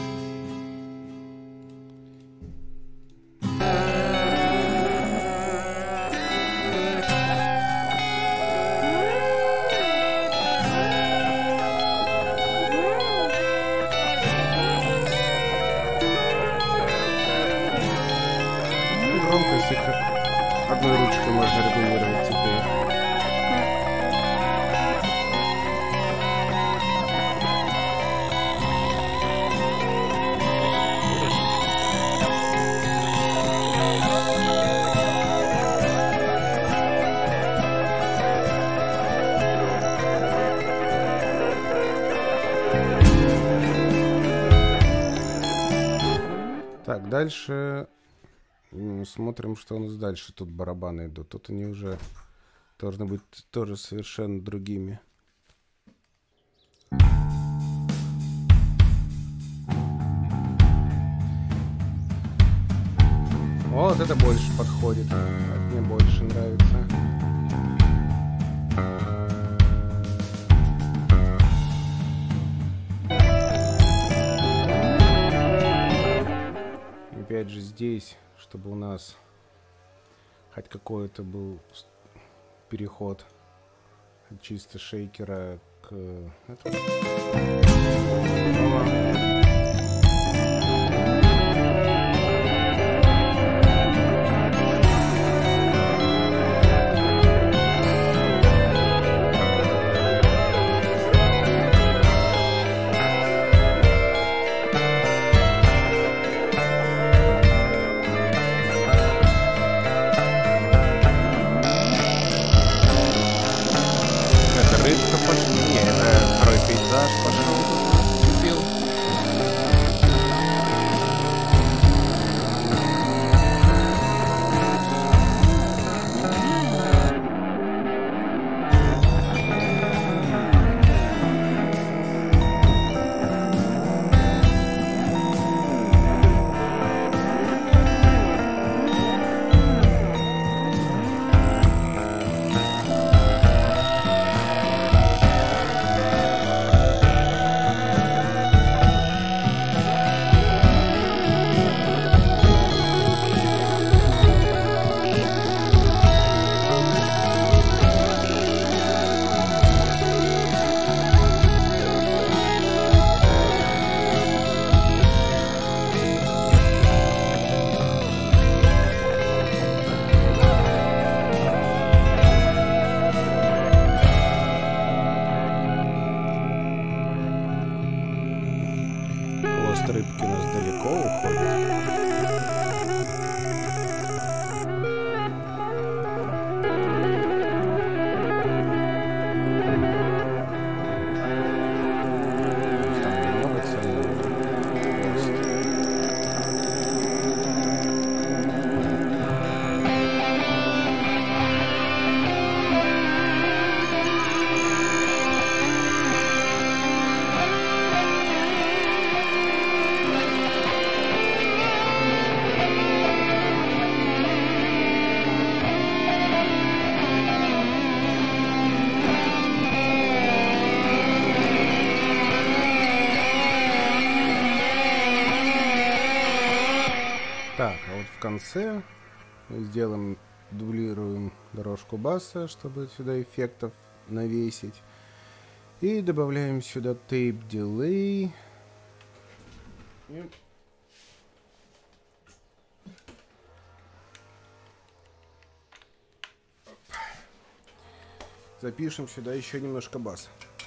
Громкость их одной ручкой можно регулировать теперь. Так, дальше смотрим, что у нас дальше. Тут барабаны идут. Тут они уже должны быть тоже совершенно другими. Вот это больше подходит. Мне больше нравится. Опять же здесь, чтобы у нас хоть какой-то был переход от чисто шейкера к этому. Рыбки у нас далеко уходят. Там много ценного. Так, а вот в конце мы сделаем, дублируем дорожку баса, чтобы сюда эффектов навесить. И добавляем сюда tape delay. И... запишем сюда еще немножко баса.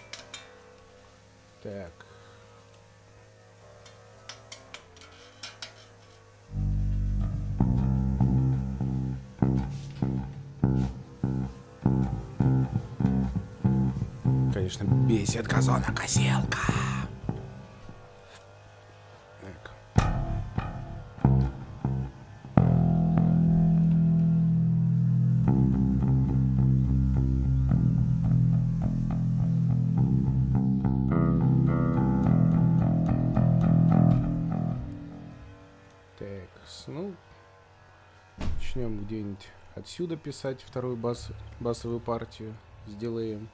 Так. Конечно, бесит газонокосилка. Так. Так, ну, начнем где-нибудь отсюда писать вторую бас, басовую партию с дилеем.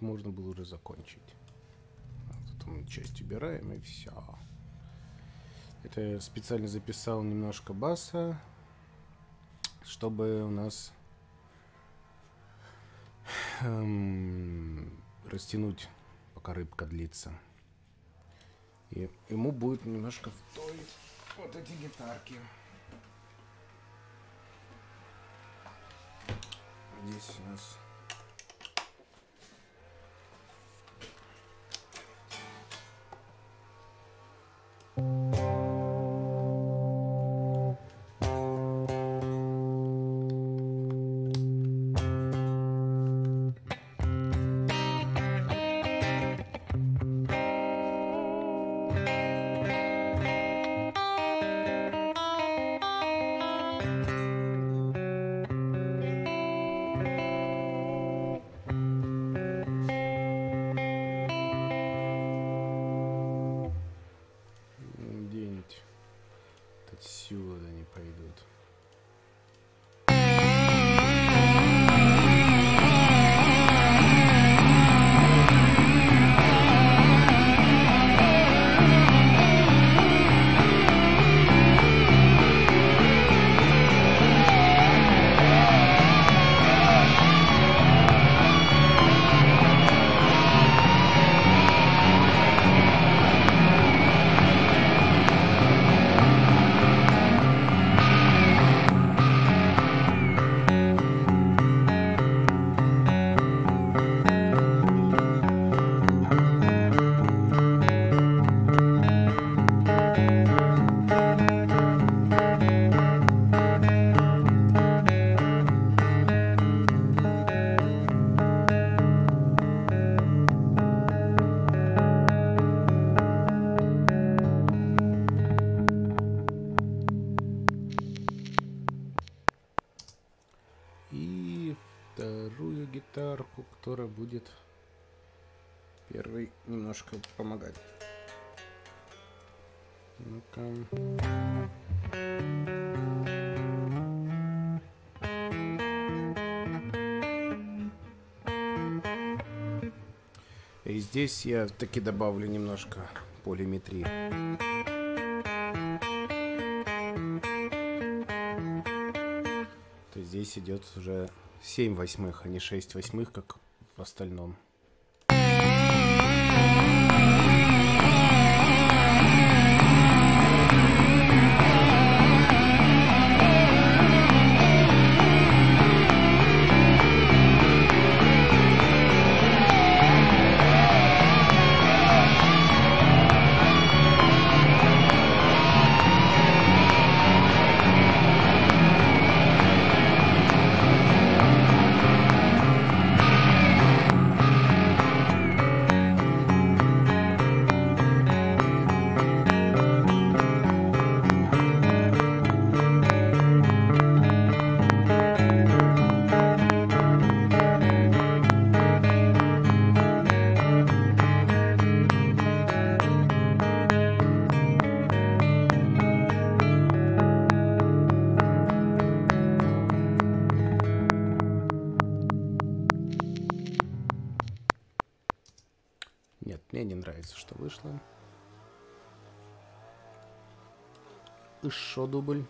можно было уже закончить. Тут мы часть убираем и все. Это я специально записал немножко баса, чтобы у нас эм, растянуть, пока рыбка длится. И ему будет немножко вторить вот эти гитарки. Здесь у нас отсюда не пойдут. Вторую гитарку, которая будет первой немножко помогать. Ну-ка. И здесь я таки добавлю немножко полиметрии. То есть здесь идет уже семь восьмых, а не шесть восьмых, как в остальном. Нет, мне не нравится, что вышло. Еще дубль.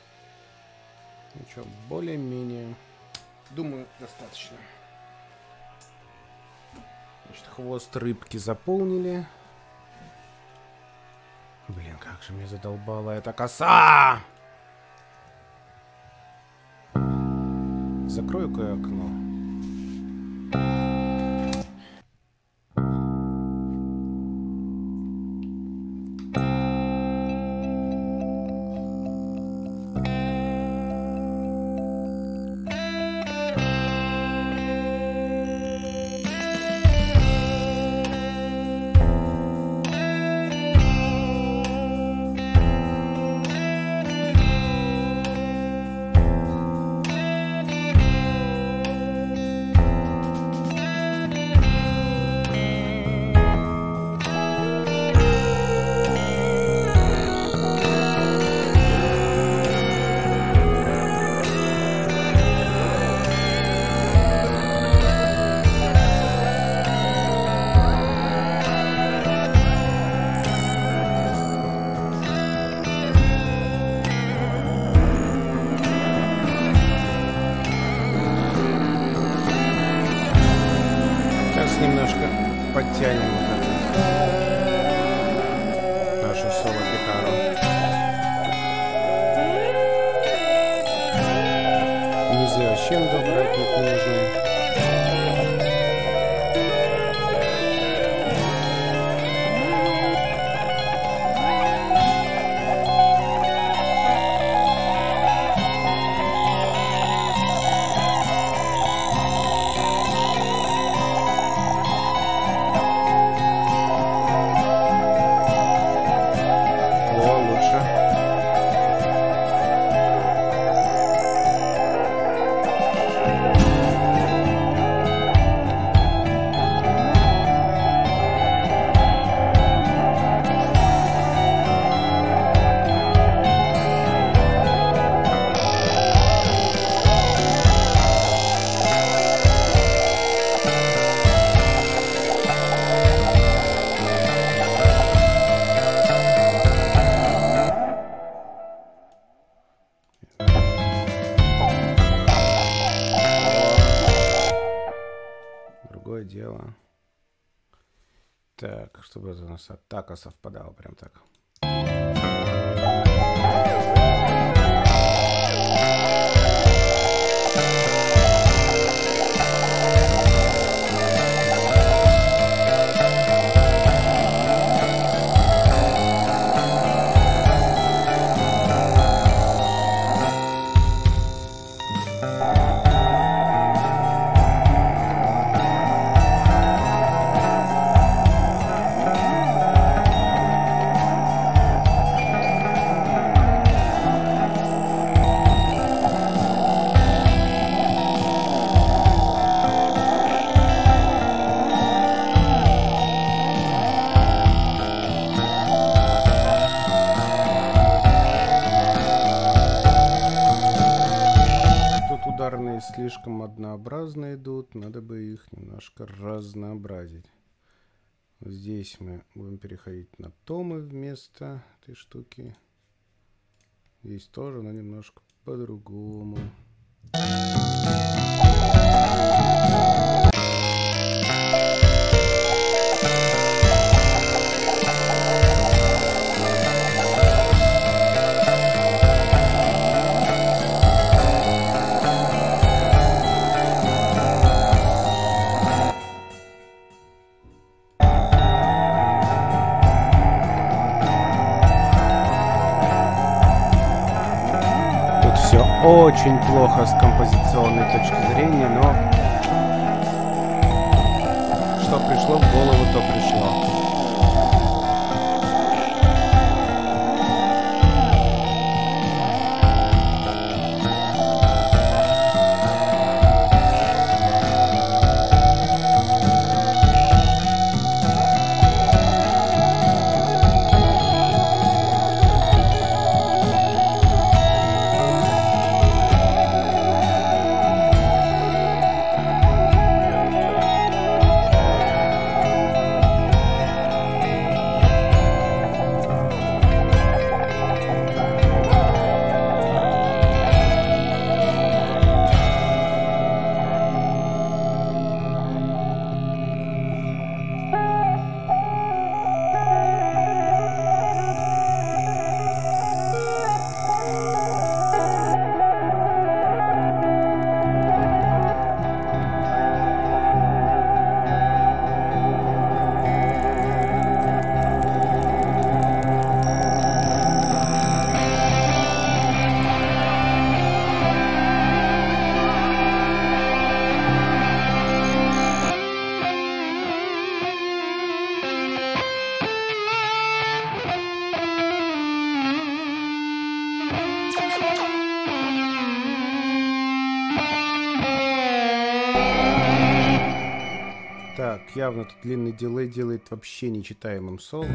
Более-менее, думаю, достаточно. Значит, хвост рыбки заполнили. Блин, как же меня задолбала эта коса! Закрою-ка я окно. Немножко подтянем вот эту нашу соло-гитару. Низы вообще добрать не нужны. Дело. Так, чтобы это у нас атака совпадала прям так. Ударные слишком однообразно идут, надо бы их немножко разнообразить. Вот здесь мы будем переходить на томы вместо этой штуки. Здесь тоже, но немножко по-другому. Очень плохо с композиционной точки зрения, но что пришло в голову, то пришло. Так, явно тут длинный дилей делает вообще нечитаемым соло.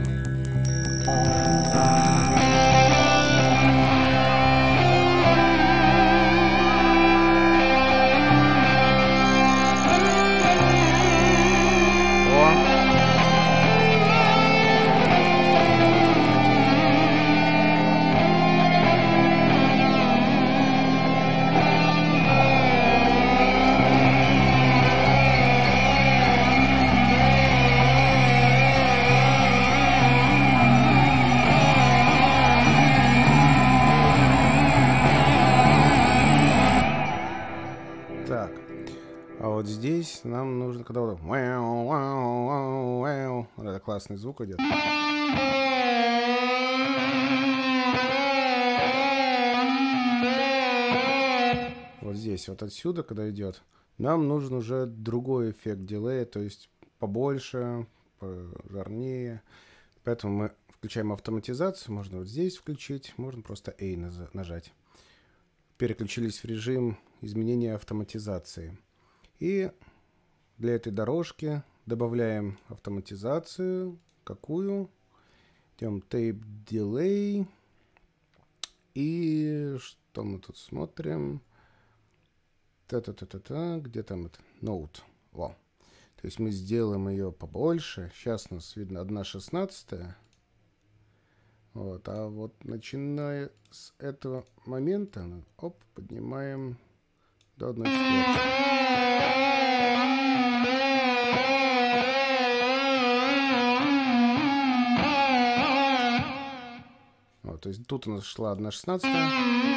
Так, а вот здесь нам нужно, когда вот, вот это классный звук идет. Вот здесь, вот отсюда, когда идет, нам нужен уже другой эффект дилея, то есть побольше, пожирнее. Поэтому мы включаем автоматизацию, можно вот здесь включить, можно просто A нажать. Переключились в режим изменения автоматизации. И для этой дорожки добавляем автоматизацию. Какую? Идем Tape Delay. И что мы тут смотрим? Та-та-та-та-та. Где там это? Note. О. То есть мы сделаем ее побольше. Сейчас у нас видно одна шестнадцатая. Вот, а вот начиная с этого момента, оп, поднимаем до одной четвертой. Вот, то есть тут у нас шла одна шестнадцатая.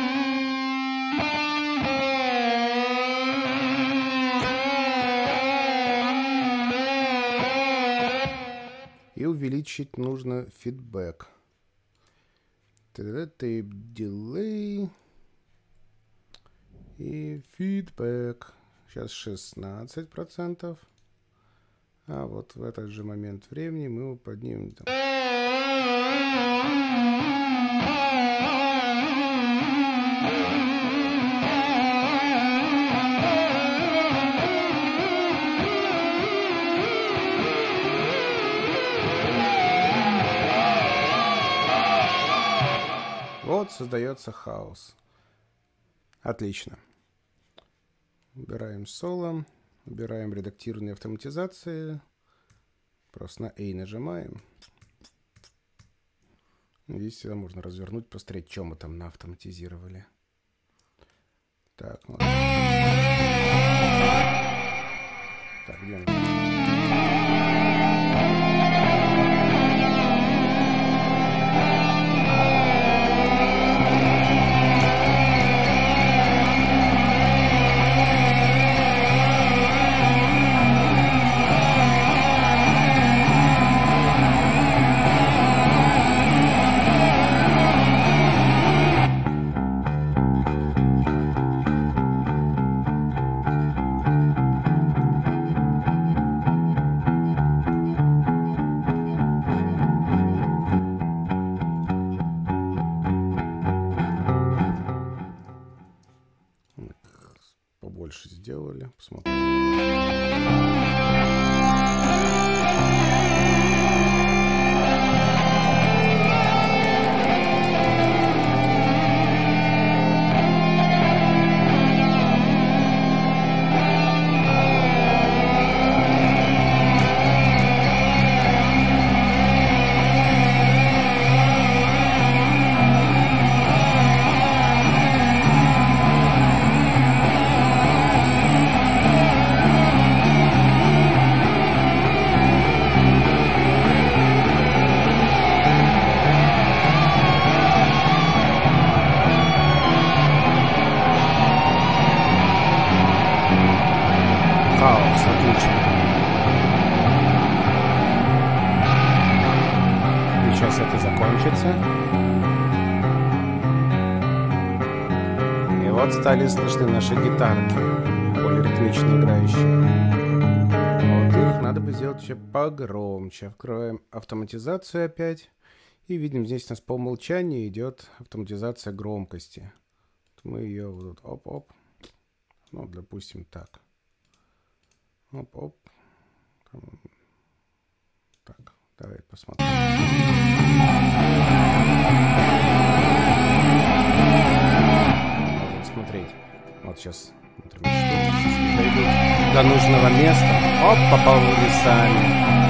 И увеличить нужно фидбэк. Tape Delay и фидбэк. Сейчас шестнадцать процентов. А вот в этот же момент времени мы его поднимем. Там. Вот создается хаос. Отлично. Убираем соло. Убираем редактирование автоматизации. Просто на A нажимаем. Здесь всегда можно развернуть, посмотреть, что мы там наавтоматизировали. Так, вот. Так, где он? Побольше сделали. Посмотрим. Хаос, отлично. И сейчас это закончится. И вот стали слышны наши гитарки, более ритмично играющие. Вот их надо бы сделать еще погромче. Откроем автоматизацию опять. И видим, здесь у нас по умолчанию идет автоматизация громкости. Мы ее вот оп-оп. Ну, допустим, так. Оп-оп. Так, давай посмотрим. Можно смотреть. Вот сейчас смотрим, что дойдут до нужного места. Оп, попал в лесами.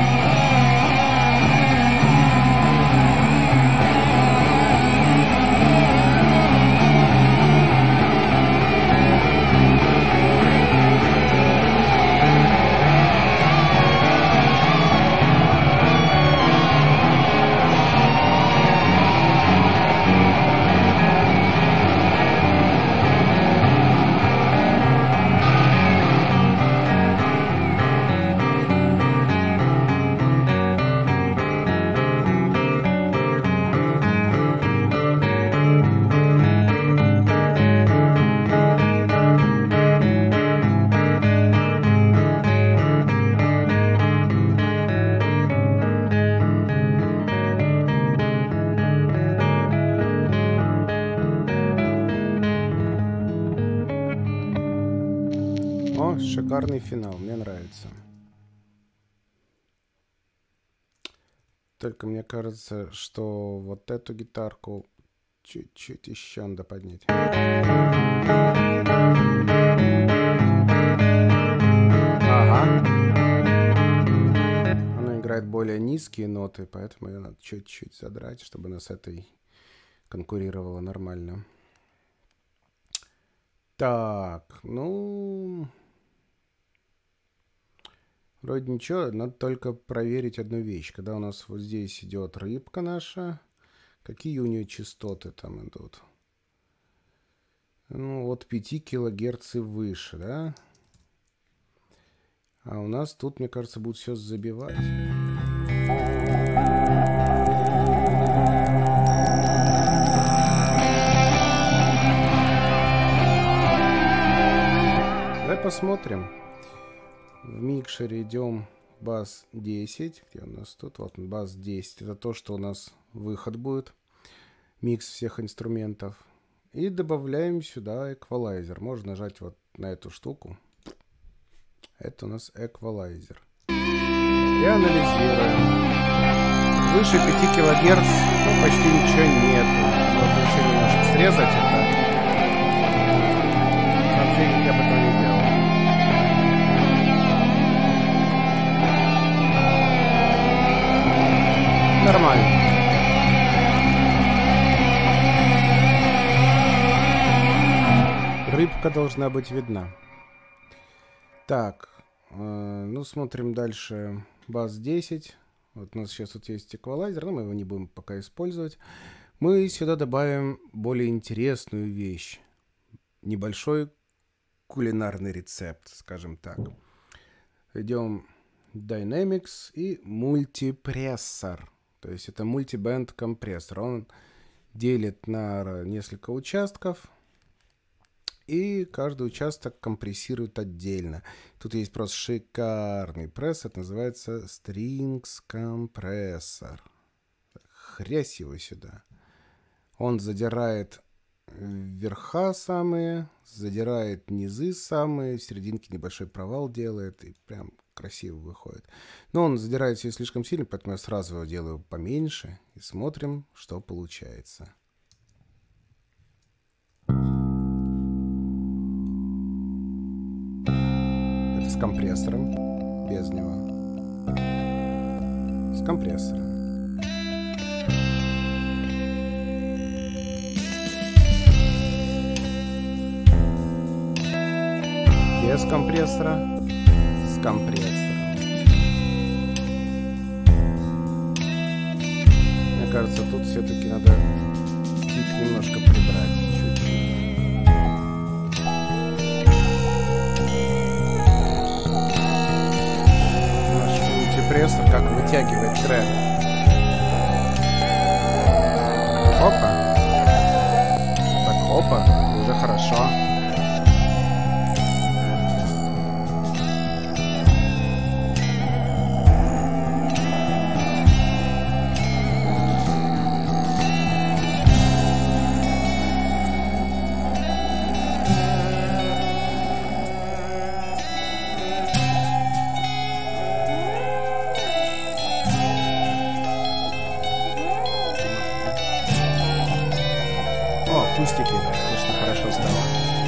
Шикарный финал, мне нравится. Только мне кажется, что вот эту гитарку чуть-чуть еще надо поднять. Ага. Она играет более низкие ноты, поэтому ее надо чуть-чуть задрать, чтобы она с этой конкурировала нормально. Так, ну... Вроде ничего, надо только проверить одну вещь. Когда у нас вот здесь идет рыбка наша, какие у нее частоты там идут? Ну, от пяти килогерц и выше, да? А у нас тут, мне кажется, будет все забивать. Давай посмотрим. В микшере идем бас десять. Где у нас тут? Вот он, бас десять. Это то, что у нас выход будет. Микс всех инструментов. И добавляем сюда эквалайзер. Можно нажать вот на эту штуку. Это у нас эквалайзер. И анализируем. Выше пяти килогерц ну, почти ничего нет. Вот еще немножко срезать это. Вообще я бы этого не делал. Нормально. Рыбка должна быть видна. Так, э, ну смотрим дальше. Бас десять. Вот у нас сейчас вот есть эквалайзер, но мы его не будем пока использовать. Мы сюда добавим более интересную вещь. Небольшой кулинарный рецепт, скажем так. Идем Dynamics и мультипрессор. То есть это мультибенд компрессор. Он делит на несколько участков. И каждый участок компрессирует отдельно. Тут есть просто шикарный пресс. Это называется Strings Compressor. Хрясь его сюда. Он задирает верха самые, задирает низы самые, в серединке небольшой провал делает. И прям красиво выходит. Но он задирает все слишком сильно, поэтому я сразу его делаю поменьше. И смотрим, что получается. Это с компрессором. Без него. С компрессором. Без компрессора. С компрессором. Мне кажется, тут все-таки надо кик немножко прибрать. Чуть-чуть. Наш мультипрессор как вытягивает трек. Опа. Так, опа. Уже хорошо. О, кустики, слышно, хорошо стало.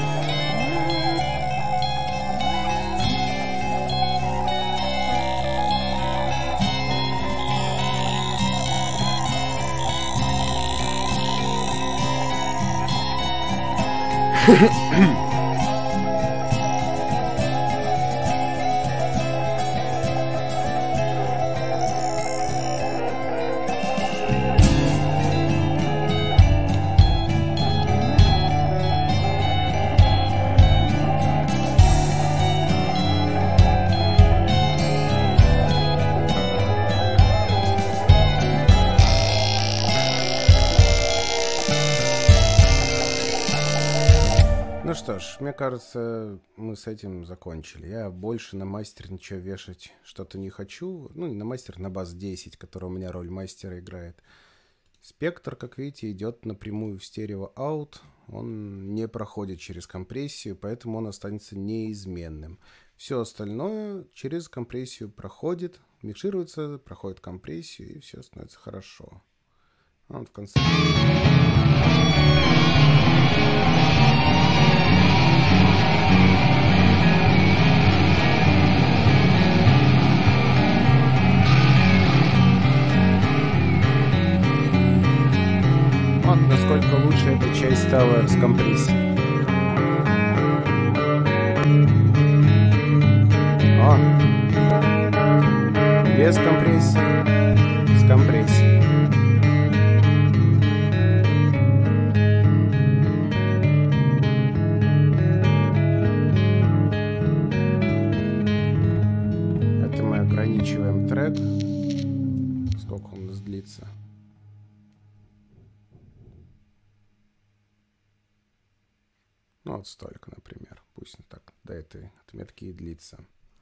Ну что ж, мне кажется, мы с этим закончили. Я больше на мастер ничего вешать что-то не хочу. Ну, не на мастер, на бас десять, который у меня роль мастера играет. Спектр, как видите, идет напрямую в стерео-аут. Он не проходит через компрессию, поэтому он останется неизменным. Все остальное через компрессию проходит, микшируется, проходит компрессию, и все становится хорошо. Вот в конце... Вот насколько лучше эта часть стала с компрессией. О! Без компрессии. С компрессией. Это мы ограничиваем трек. Сколько он у нас длится? Ну, вот столько, например. Пусть так до этой отметки и длится.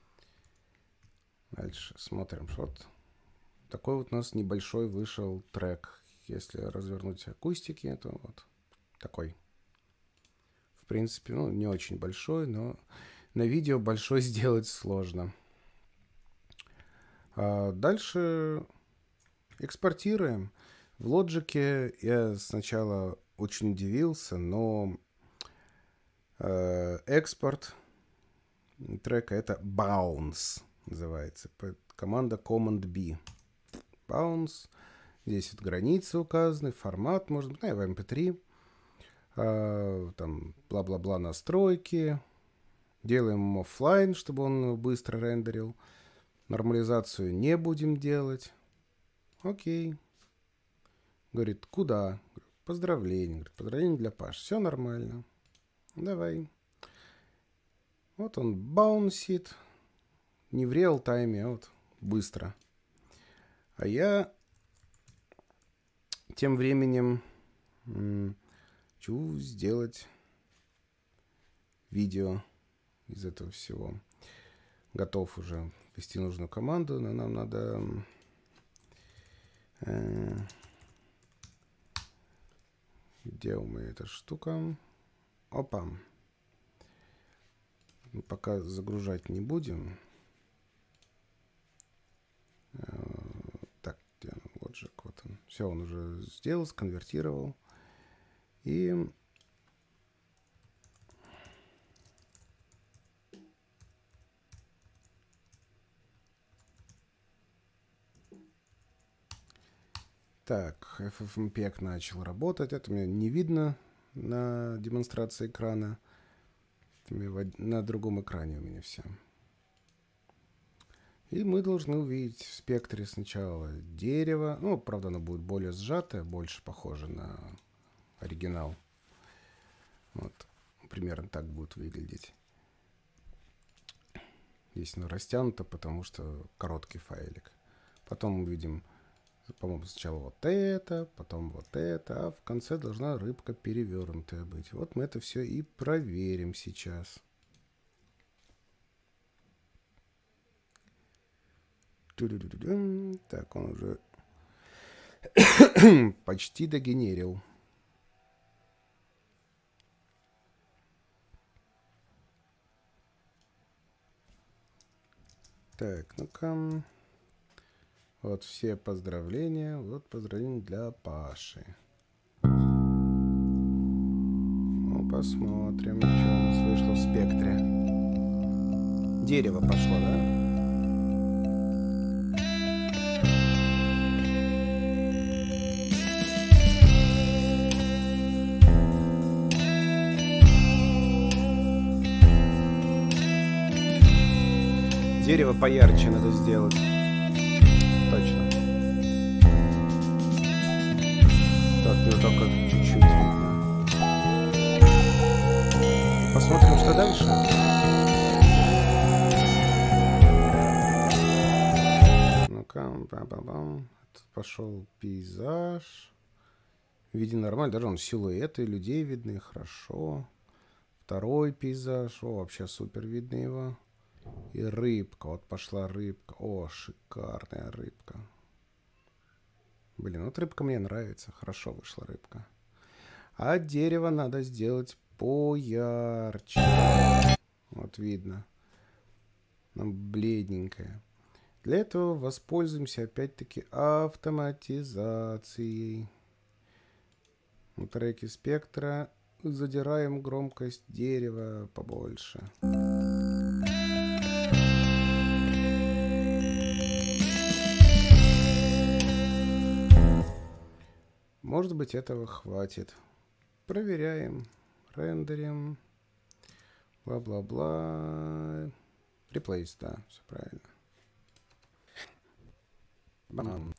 Дальше смотрим. Вот такой вот у нас небольшой вышел трек. Если развернуть акустики, то вот такой. В принципе, ну, не очень большой, но на видео большой сделать сложно. А дальше экспортируем. В Logic я сначала очень удивился, но... Экспорт трека это Bounce называется. Команда Command-B. Bounce. Здесь вот границы указаны, формат, может быть, ну, в эм пи три. А, там бла-бла-бла настройки. Делаем оффлайн, чтобы он быстро рендерил. Нормализацию не будем делать. Окей. Говорит, куда? Поздравления. Говорит, поздравления для Паш. Все нормально. Давай. Вот он баунсит. Не в реал-тайме, а вот быстро. А я тем временем м- хочу сделать видео из этого всего. Готов уже ввести нужную команду, но нам надо... Э- где у меня эта штука? Опа. Пока загружать не будем. Так, где Logic? Вот он. Все, он уже сделал, сконвертировал. И... Так, эф эф эм пи начал работать. Это мне не видно на демонстрации экрана. На другом экране у меня все. И мы должны увидеть в спектре сначала дерево. Ну, правда, оно будет более сжатое, больше похоже на оригинал. Вот. Примерно так будет выглядеть. Здесь оно растянуто, потому что короткий файлик. Потом увидим, по-моему, сначала вот это, потом вот это, а в конце должна рыбка перевернутая быть. Вот мы это все и проверим сейчас. Так, он уже почти догенерил. Так, ну-ка. Вот все поздравления. Вот поздравления для Паши. посмотрим, что у нас вышло в спектре. Дерево пошло, да? Дерево поярче надо сделать. Точно. Так, его только чуть-чуть видно. Посмотрим, что дальше. Ну-ка, бам-бам-бам. Тут пошел пейзаж. Виден нормально, даже он силуэты людей видны, хорошо. Второй пейзаж. О, вообще супер видно его. И рыбка, вот пошла рыбка. О, шикарная рыбка. Блин, вот рыбка мне нравится. Хорошо вышла рыбка. А дерево надо сделать поярче. Вот видно. Нам бледненькое. Для этого воспользуемся опять-таки автоматизацией. На треке спектра задираем громкость дерева побольше. Может быть, этого хватит. Проверяем. Рендерим. Бла-бла-бла. Replace, да, все правильно. Банан.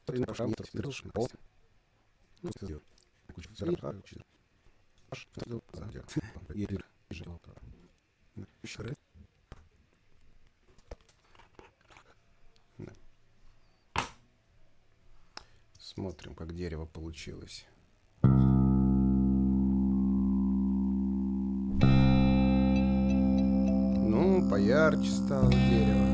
Смотрим, как дерево получилось. Ну, поярче стало дерево.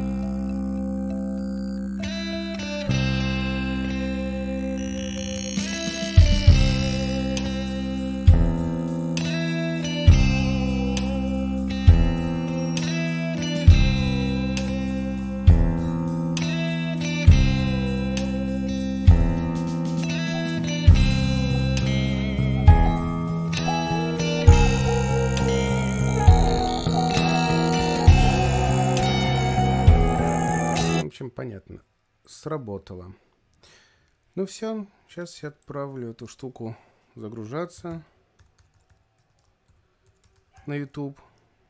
Понятно. Сработало. Ну все, сейчас я отправлю эту штуку загружаться на YouTube.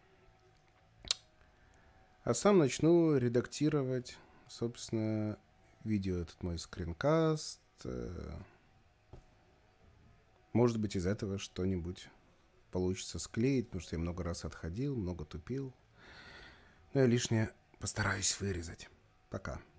А сам начну редактировать, собственно, видео, этот мой скринкаст. Может быть, из этого что-нибудь получится склеить, потому что я много раз отходил, много тупил. Но я лишнее постараюсь вырезать. Пока.